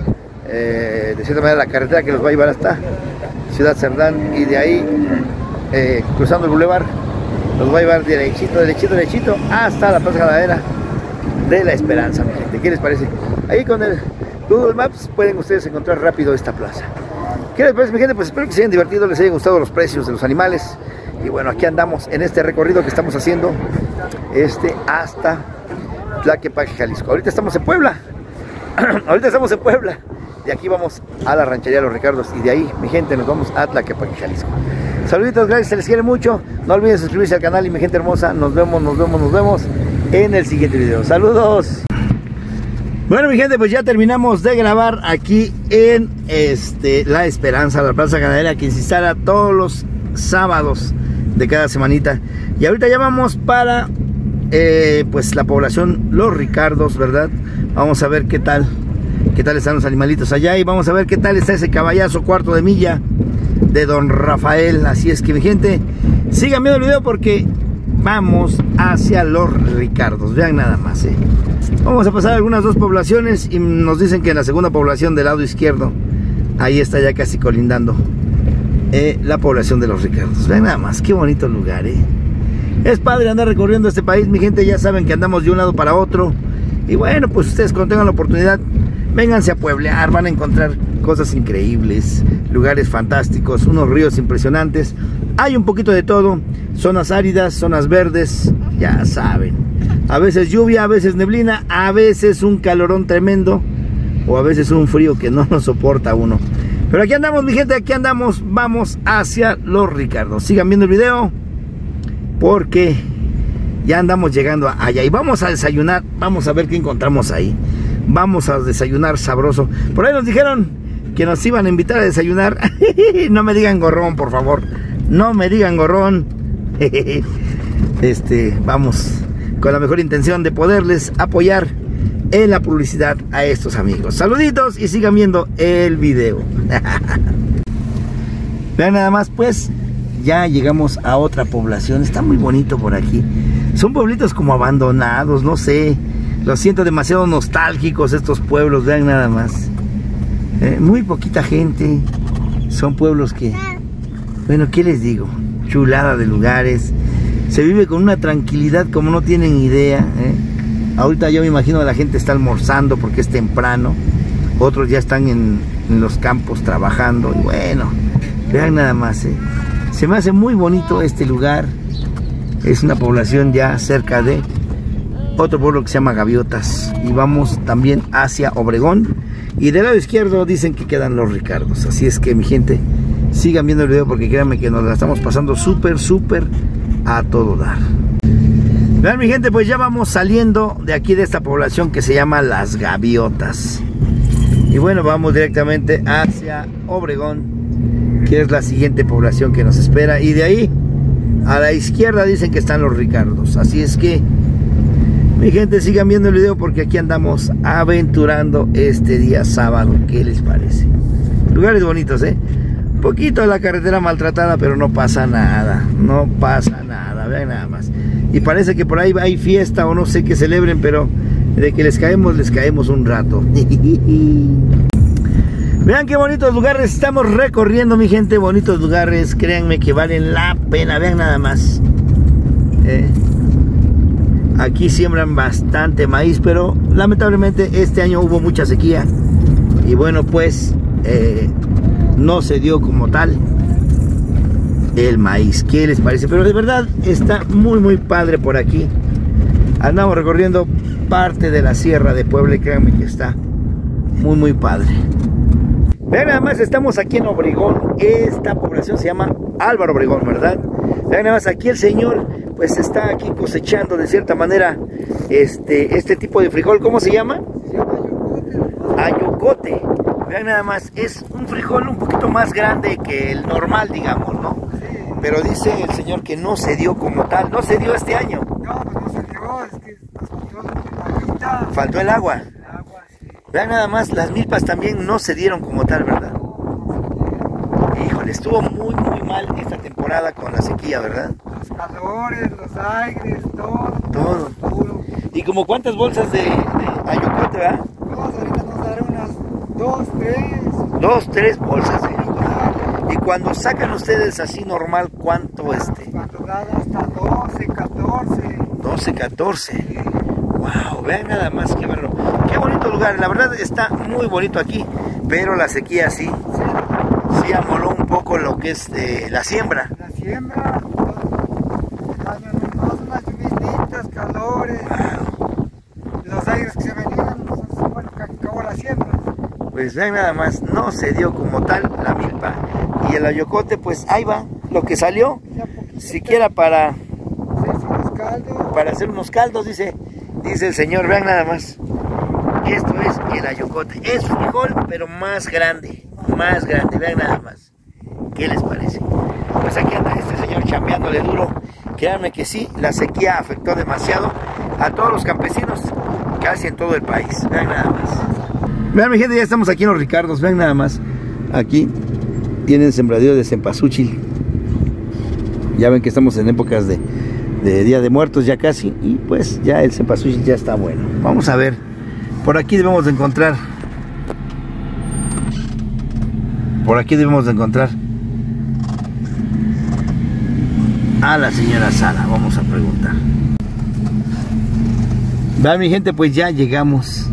eh, de cierta manera la carretera que los va a llevar hasta Ciudad Cerdán, y de ahí eh, cruzando el bulevar los va a llevar derechito, derechito, derechito hasta la Plaza Ganadera de La Esperanza, mi gente. ¿Qué les parece? Ahí con el Google Maps pueden ustedes encontrar rápido esta plaza. ¿Qué les parece, mi gente? Pues espero que se hayan divertido, les hayan gustado los precios de los animales. Y bueno, aquí andamos en este recorrido que estamos haciendo este hasta Tlaquepaque, Jalisco. Ahorita estamos en Puebla. Ahorita estamos en Puebla. Y aquí vamos a la ranchería Los Ricardos. Y de ahí, mi gente, nos vamos a Tlaquepaque, Jalisco. Saluditos, gracias, se les quiere mucho. No olviden suscribirse al canal y mi gente hermosa. Nos vemos, nos vemos, nos vemos en el siguiente video. Saludos. Bueno, mi gente, pues ya terminamos de grabar aquí en este La Esperanza, la Plaza Ganadera que se instala todos los sábados de cada semanita. Y ahorita ya vamos para eh, pues la población Los Ricardos, ¿verdad? Vamos a ver qué tal qué tal están los animalitos allá, y vamos a ver qué tal está ese caballazo cuarto de milla de don Rafael. Así es que, mi gente, sigan viendo el video porque vamos hacia Los Ricardos. Vean nada más, ¿eh? Vamos a pasar algunas dos poblaciones y nos dicen que en la segunda población del lado izquierdo, ahí está ya casi colindando eh, la población de Los Ricardos. Vean nada más, qué bonito lugar, eh. Es padre andar recorriendo este país, mi gente. Ya saben que andamos de un lado para otro. Y bueno, pues ustedes cuando tengan la oportunidad, vénganse a pueblear, van a encontrar cosas increíbles, lugares fantásticos, unos ríos impresionantes. Hay un poquito de todo, zonas áridas, zonas verdes, ya saben. A veces lluvia, a veces neblina, a veces un calorón tremendo, o a veces un frío que no nos soporta uno. Pero aquí andamos, mi gente, aquí andamos, vamos hacia Los Ricardos. Sigan viendo el video, porque ya andamos llegando allá. Y vamos a desayunar, vamos a ver qué encontramos ahí. Vamos a desayunar sabroso. Por ahí nos dijeron que nos iban a invitar a desayunar. No me digan gorrón, por favor. No me digan gorrón. Este, vamos con la mejor intención de poderles apoyar en la publicidad a estos amigos. Saluditos y sigan viendo el video. Vean nada más, pues ya llegamos a otra población. Está muy bonito por aquí. Son pueblitos como abandonados, no sé. Los siento demasiado nostálgicos estos pueblos. Vean nada más. Eh, muy poquita gente. Son pueblos que, bueno, ¿qué les digo? Chulada de lugares. Se vive con una tranquilidad como no tienen idea, ¿eh? Ahorita yo me imagino que la gente está almorzando porque es temprano. Otros ya están en, en los campos trabajando. Y bueno, vean nada más, ¿eh? Se me hace muy bonito este lugar. Es una población ya cerca de otro pueblo que se llama Gaviotas. Y vamos también hacia Obregón. Y del lado izquierdo dicen que quedan Los Ricardos. Así es que, mi gente, sigan viendo el video porque créanme que nos la estamos pasando súper, súper a todo dar. Vean, mi gente, pues ya vamos saliendo de aquí de esta población que se llama Las Gaviotas. Y bueno, vamos directamente hacia Obregón, que es la siguiente población que nos espera. Y de ahí a la izquierda dicen que están Los Ricardos. Así es que, mi gente, sigan viendo el video porque aquí andamos aventurando este día sábado. ¿Qué les parece? Lugares bonitos, ¿eh? Un poquito la carretera maltratada, pero no pasa nada. No pasa nada, vean nada más. Y parece que por ahí hay fiesta o no sé qué celebren, pero de que les caemos, les caemos un rato. Vean qué bonitos lugares estamos recorriendo, mi gente. Bonitos lugares, créanme que valen la pena. Vean nada más. Eh, aquí siembran bastante maíz, pero lamentablemente este año hubo mucha sequía. Y bueno, pues eh, no se dio como tal el maíz. ¿Qué les parece? Pero de verdad está muy muy padre por aquí. Andamos recorriendo parte de la sierra de Puebla y créanme que está muy muy padre. Vean nada más, estamos aquí en Obregón. Esta población se llama Álvaro Obregón, ¿verdad? Vean nada más, aquí el señor pues está aquí cosechando de cierta manera este, este tipo de frijol. ¿Cómo se llama? Se llama ayocote. Ayocote. Vean nada más, es un frijol un poquito más grande que el normal, digamos, ¿no? Sí. Pero dice el señor que no se dio como tal. ¿No se dio este año? No, pues no se dio, es que faltó la agüita. Faltó el agua. El agua, sí. Vean nada más, las milpas también no se dieron como tal, ¿verdad? Híjole, estuvo muy muy mal esta temporada con la sequía, ¿verdad? Los calores, los aires, todo. Todo. Todo. ¿Y como cuántas bolsas de, de ayocote, verdad? No, ahorita nos darán unas dos, tres. Dos, tres bolsas de ayocote. Y cuando sacan ustedes así normal, ¿cuánto este? Cuando dan hasta doce, catorce. doce, catorce. Sí. Wow, vean nada más qué barro. Qué bonito lugar, la verdad está muy bonito aquí, pero la sequía sí, sí, sí amoló un poco lo que es eh, la siembra. La siembra, no son las lluvias, calores, wow. Los aires que se venían, no son bueno, que acabó la siembra. Pues vean nada más, no se dio como tal la milpa. Y el ayocote, pues ahí va, lo que salió, siquiera para, para hacer unos caldos, dice. Dice el señor, vean nada más. Esto es el ayocote. Es frijol, pero más grande. Más grande, vean nada más. ¿Qué les parece? Pues aquí anda este señor chambeándole duro. Créanme que sí, la sequía afectó demasiado a todos los campesinos, casi en todo el país. Vean nada más. Vean, mi gente, ya estamos aquí en Los Ricardos. Vean nada más. Aquí tienen sembradío de cempasúchil. Ya ven que estamos en épocas de... de Día de Muertos ya casi, y pues ya el cempasúchil ya está bueno. Vamos a ver, por aquí debemos de encontrar, por aquí debemos de encontrar a la señora Sara. Vamos a preguntar. Va, mi gente, pues ya llegamos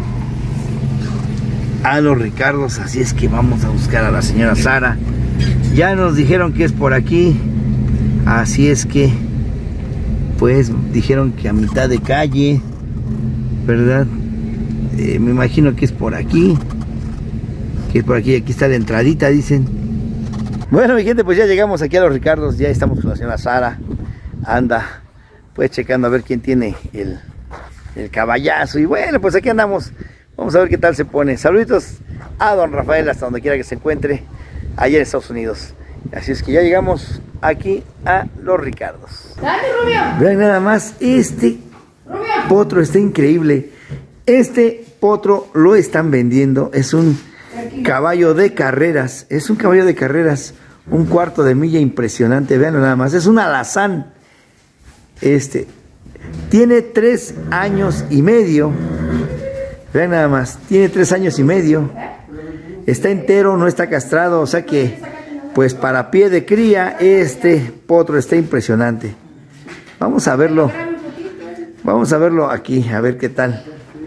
a los Ricardos, así es que vamos a buscar a la señora Sara. Ya nos dijeron que es por aquí, así es que pues dijeron que a mitad de calle, ¿verdad? Eh, me imagino que es por aquí, que es por aquí, aquí está la entradita, dicen. Bueno, mi gente, pues ya llegamos aquí a los Ricardos, ya estamos con la señora Sara. Anda pues checando a ver quién tiene el, el caballazo. Y bueno, pues aquí andamos, vamos a ver qué tal se pone. Saluditos a don Rafael hasta donde quiera que se encuentre allá en Estados Unidos. Así es que ya llegamos aquí a los Ricardos. Dale, Rubio. Vean nada más, este Rubio. potro está increíble. Este potro lo están vendiendo, es un caballo de carreras, es un caballo de carreras, un cuarto de milla impresionante, veanlo nada más, es un alazán. Este tiene tres años y medio, vean nada más, tiene tres años y medio, está entero, no está castrado, o sea que pues para pie de cría este potro está impresionante. Vamos a verlo, vamos a verlo aquí, a ver qué tal.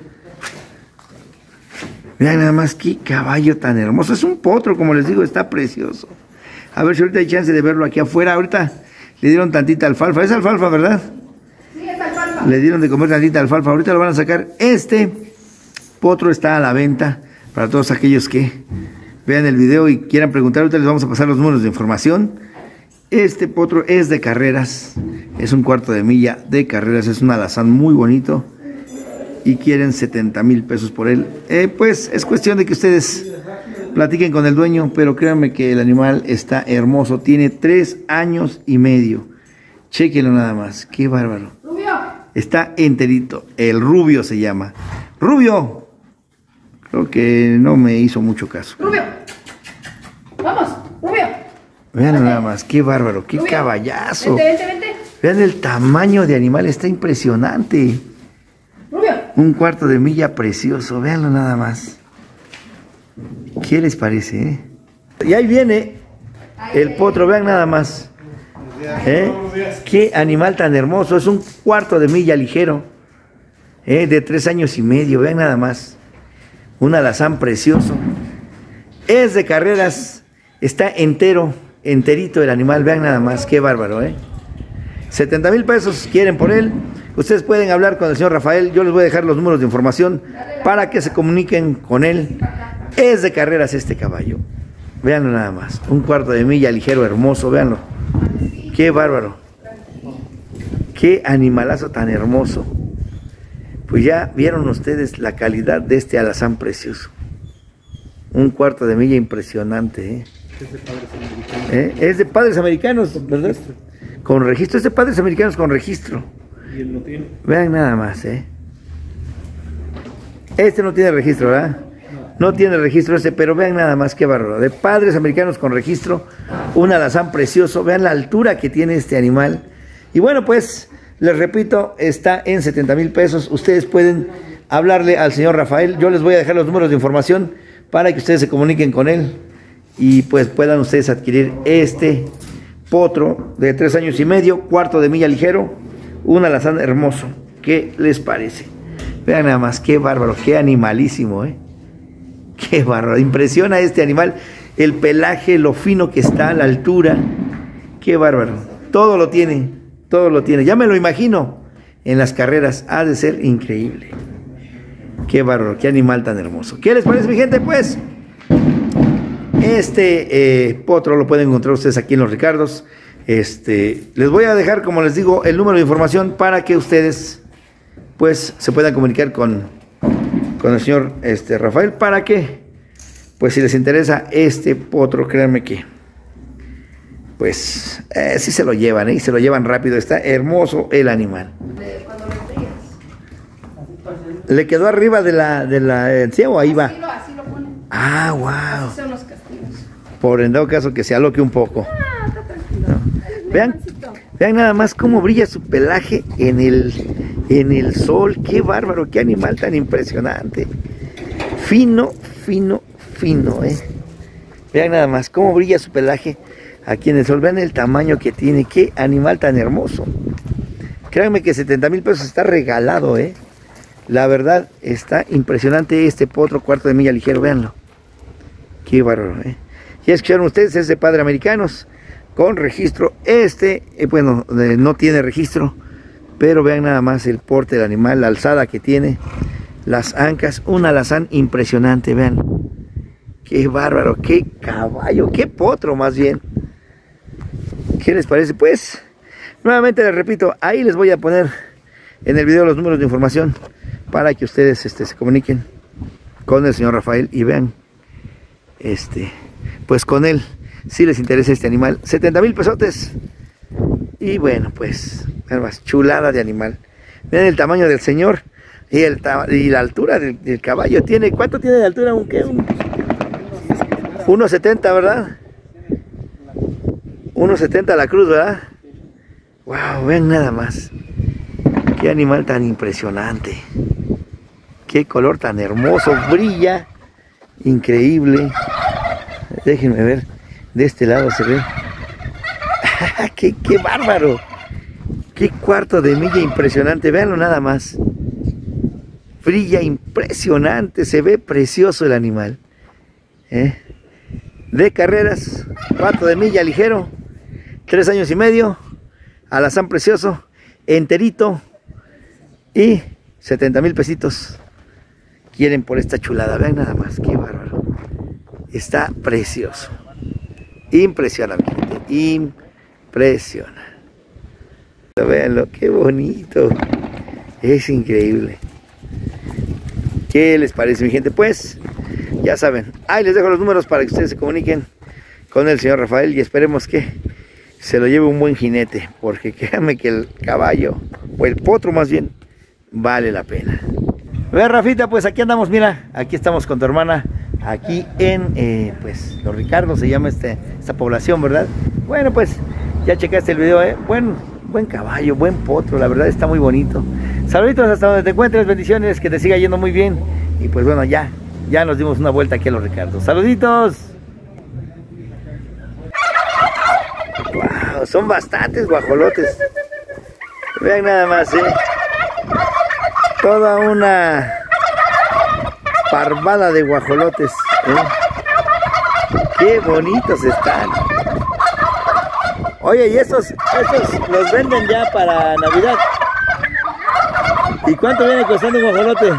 Vean nada más qué caballo tan hermoso. Es un potro, como les digo, está precioso. A ver si ahorita hay chance de verlo aquí afuera. Ahorita le dieron tantita alfalfa. Es alfalfa, ¿verdad? Sí, es alfalfa. Le dieron de comer tantita alfalfa. Ahorita lo van a sacar. Este potro está a la venta para todos aquellos que vean el video y quieran preguntar. Ahorita les vamos a pasar los números de información. Este potro es de carreras. Es un cuarto de milla de carreras. Es un alazán muy bonito. Y quieren setenta mil pesos por él. Eh, pues es cuestión de que ustedes platiquen con el dueño, pero créanme que el animal está hermoso. Tiene tres años y medio. Chéquenlo nada más. Qué bárbaro. Rubio. Está enterito. El Rubio se llama. Rubio. Creo que no me hizo mucho caso. Rubio. Vamos, Rubio. Vean nada más. Qué bárbaro. Qué Rubio. caballazo. Vente, vente, vente. Vean el tamaño de animal. Está impresionante. Rubio. Un cuarto de milla precioso, véanlo nada más. ¿Qué les parece? Eh? Y ahí viene el potro, vean nada más. ¿Eh? Qué animal tan hermoso, es un cuarto de milla ligero, ¿eh? De tres años y medio, vean nada más. Un alazán precioso. Es de carreras, está entero, enterito el animal, vean nada más, qué bárbaro, ¿eh? setenta mil pesos quieren por él. Ustedes pueden hablar con el señor Rafael, yo les voy a dejar los números de información para que se comuniquen con él. Es de carreras este caballo. Véanlo nada más, un cuarto de milla ligero, hermoso, véanlo. Qué bárbaro. Qué animalazo tan hermoso. Pues ya vieron ustedes la calidad de este alazán precioso. Un cuarto de milla impresionante, ¿eh? ¿Eh? Es de padres americanos, ¿verdad? Con registro, es de padres americanos con registro. ¿Y él no tiene? Vean nada más, ¿eh? Este no tiene registro, ¿verdad? No tiene registro este, pero vean nada más qué bárbaro. De padres americanos con registro, un alazán precioso. Vean la altura que tiene este animal. Y bueno, pues, les repito, está en setenta mil pesos. Ustedes pueden hablarle al señor Rafael. Yo les voy a dejar los números de información para que ustedes se comuniquen con él y pues puedan ustedes adquirir este potro de tres años y medio, cuarto de milla ligero, un alazán hermoso. ¿Qué les parece? Vean nada más, qué bárbaro, qué animalísimo, ¿eh? Qué bárbaro, impresiona este animal, el pelaje, lo fino que está, la altura, qué bárbaro, todo lo tiene, todo lo tiene, ya me lo imagino en las carreras, ha de ser increíble. Qué bárbaro, qué animal tan hermoso. ¿Qué les parece, mi gente? Pues este eh, potro lo pueden encontrar ustedes aquí en Los Ricardos. Este, les voy a dejar, como les digo, el número de información para que ustedes pues se puedan comunicar con, con el señor este, Rafael, para que pues si les interesa este potro, créanme que pues eh, sí se lo llevan, ¿eh? Y se lo llevan rápido. Está hermoso el animal. ¿Le quedó arriba de la de la encía o ahí va? Así lo, así lo ponen. Ah, wow. Así son los castigos. Por en dado caso que se aloque un poco. Ah, está tranquilo. ¿No? Vean, vean nada más cómo brilla su pelaje en el, en el sol. Qué bárbaro, qué animal tan impresionante. Fino, fino, fino, ¿eh? Vean nada más cómo brilla su pelaje aquí en el sol. Vean el tamaño que tiene, qué animal tan hermoso. Créanme que setenta mil pesos está regalado, eh. La verdad está impresionante este potro cuarto de milla ligero, véanlo. Qué bárbaro, eh. Ya escucharon ustedes, es de Padre Americanos, con registro. Este, eh, bueno, eh, no tiene registro, pero vean nada más el porte del animal, la alzada que tiene, las ancas, un alazán impresionante, vean. Qué bárbaro, qué caballo, qué potro más bien. ¿Qué les parece? Pues, nuevamente les repito, ahí les voy a poner en el video los números de información para que ustedes este, se comuniquen con el señor Rafael y vean, este, pues con él, si les interesa este animal. setenta mil pesotes. Y bueno, pues, vean más, chulada de animal. Vean el tamaño del señor y, el y la altura del, del caballo. Tiene, ¿cuánto tiene de altura? ¿Un qué? Un, uno setenta, ¿verdad? uno setenta la cruz, ¿verdad? Wow, vean nada más. Qué animal tan impresionante. Qué color tan hermoso. Brilla. Increíble. Déjenme ver. De este lado se ve. qué, qué bárbaro. Qué cuarto de milla impresionante. Véanlo nada más. Brilla impresionante. Se ve precioso el animal. ¿Eh? De carreras. Cuarto de milla ligero. Tres años y medio. Alazán precioso. Enterito. Y setenta mil pesitos quieren por esta chulada. Vean nada más, qué bárbaro. Está precioso. Impresionante. Impresiona. Veanlo, qué bonito. Es increíble. ¿Qué les parece, mi gente? Pues, ya saben. Ahí les dejo los números para que ustedes se comuniquen con el señor Rafael y esperemos que se lo lleve un buen jinete. Porque créanme que el caballo, o el potro más bien, vale la pena. Ve, Rafita, pues aquí andamos, mira, aquí estamos con tu hermana, aquí en, eh, pues, Los Ricardos se llama este, esta población, ¿verdad? Bueno, pues, ya checaste el video, ¿eh? Buen, buen caballo, buen potro, la verdad está muy bonito. Saluditos hasta donde te encuentres, bendiciones, que te siga yendo muy bien. Y pues bueno, ya, ya nos dimos una vuelta aquí a Los Ricardos. ¡Saluditos! ¡Wow! Son bastantes guajolotes. Vean nada más, ¿eh? Toda una parvada de guajolotes, ¿eh? Qué bonitos están. Oye, y estos, estos los venden ya para Navidad. ¿Y cuánto viene costando un guajolote?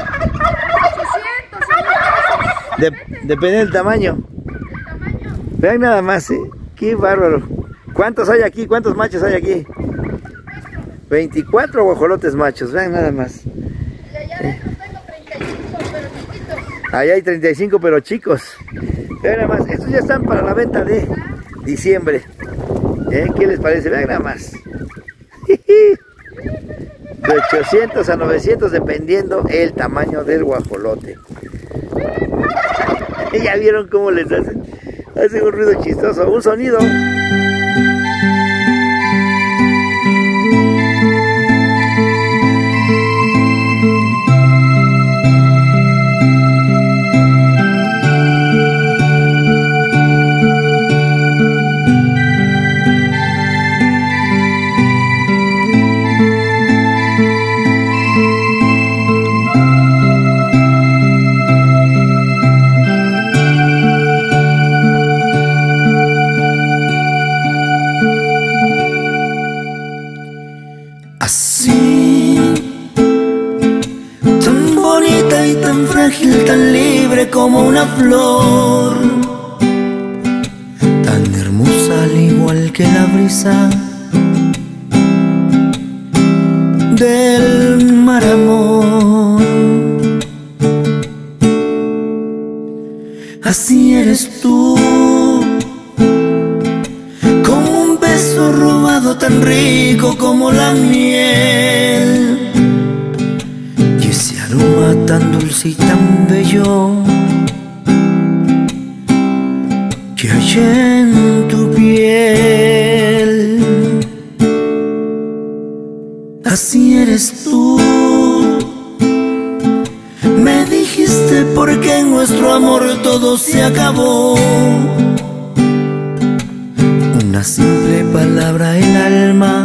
De, depende del tamaño. Vean nada más, ¿eh? Qué bárbaro. ¿Cuántos hay aquí? ¿Cuántos machos hay aquí? veinticuatro guajolotes machos, vean nada más. Y allá adentro tengo treinta y cinco, pero chiquitos. Allá hay treinta y cinco, pero chicos. Vean nada más, estos ya están para la venta de diciembre. ¿Eh? ¿Qué les parece? Vean nada más. De ochocientos a novecientos dependiendo el tamaño del guajolote. ¿Ya vieron cómo les hacen? Hacen un ruido chistoso, un sonido. Tan libre como una flor, tan hermosa al igual que la brisa del mar, amor. Así eres tú, como un beso robado tan rico como la miel. Aroma tan dulce y tan bello que hay en tu piel. Así eres tú. Me dijiste porque en nuestro amor todo se acabó. una simple palabra el alma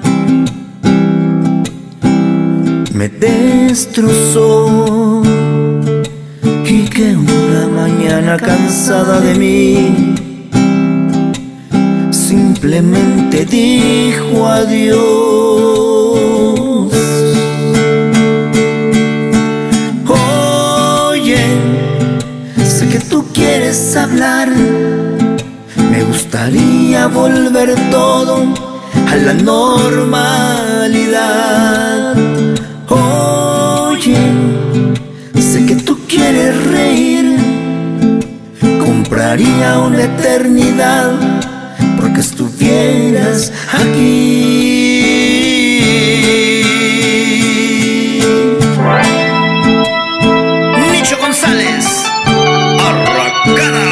me destrozó, y que una mañana cansada de mí simplemente dijo adiós. Oye, sé que tú quieres hablar, me gustaría volver todo a la normalidad. Oye, sé que tú quieres reír, compraría una eternidad porque estuvieras aquí. Nicho González, Arracada.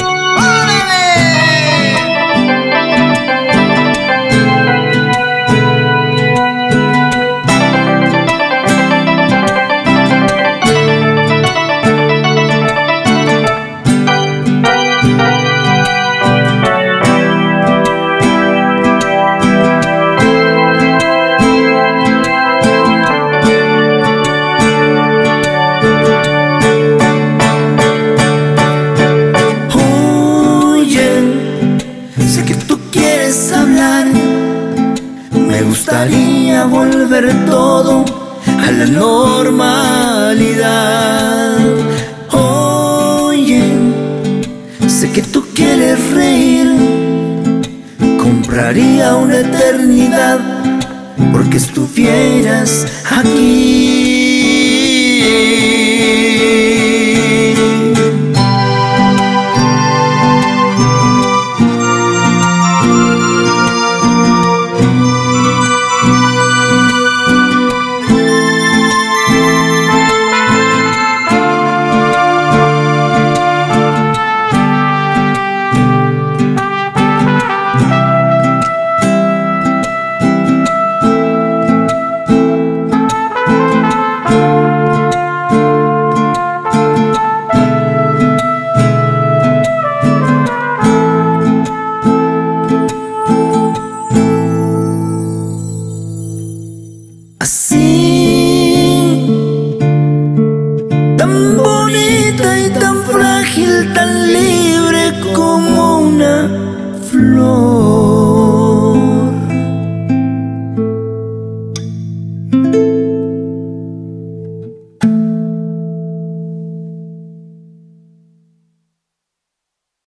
Me gustaría volver todo a la normalidad. Oye, sé que tú quieres reír, compraría una eternidad porque estuvieras aquí. Así, tan bonita y tan frágil, tan libre como una flor.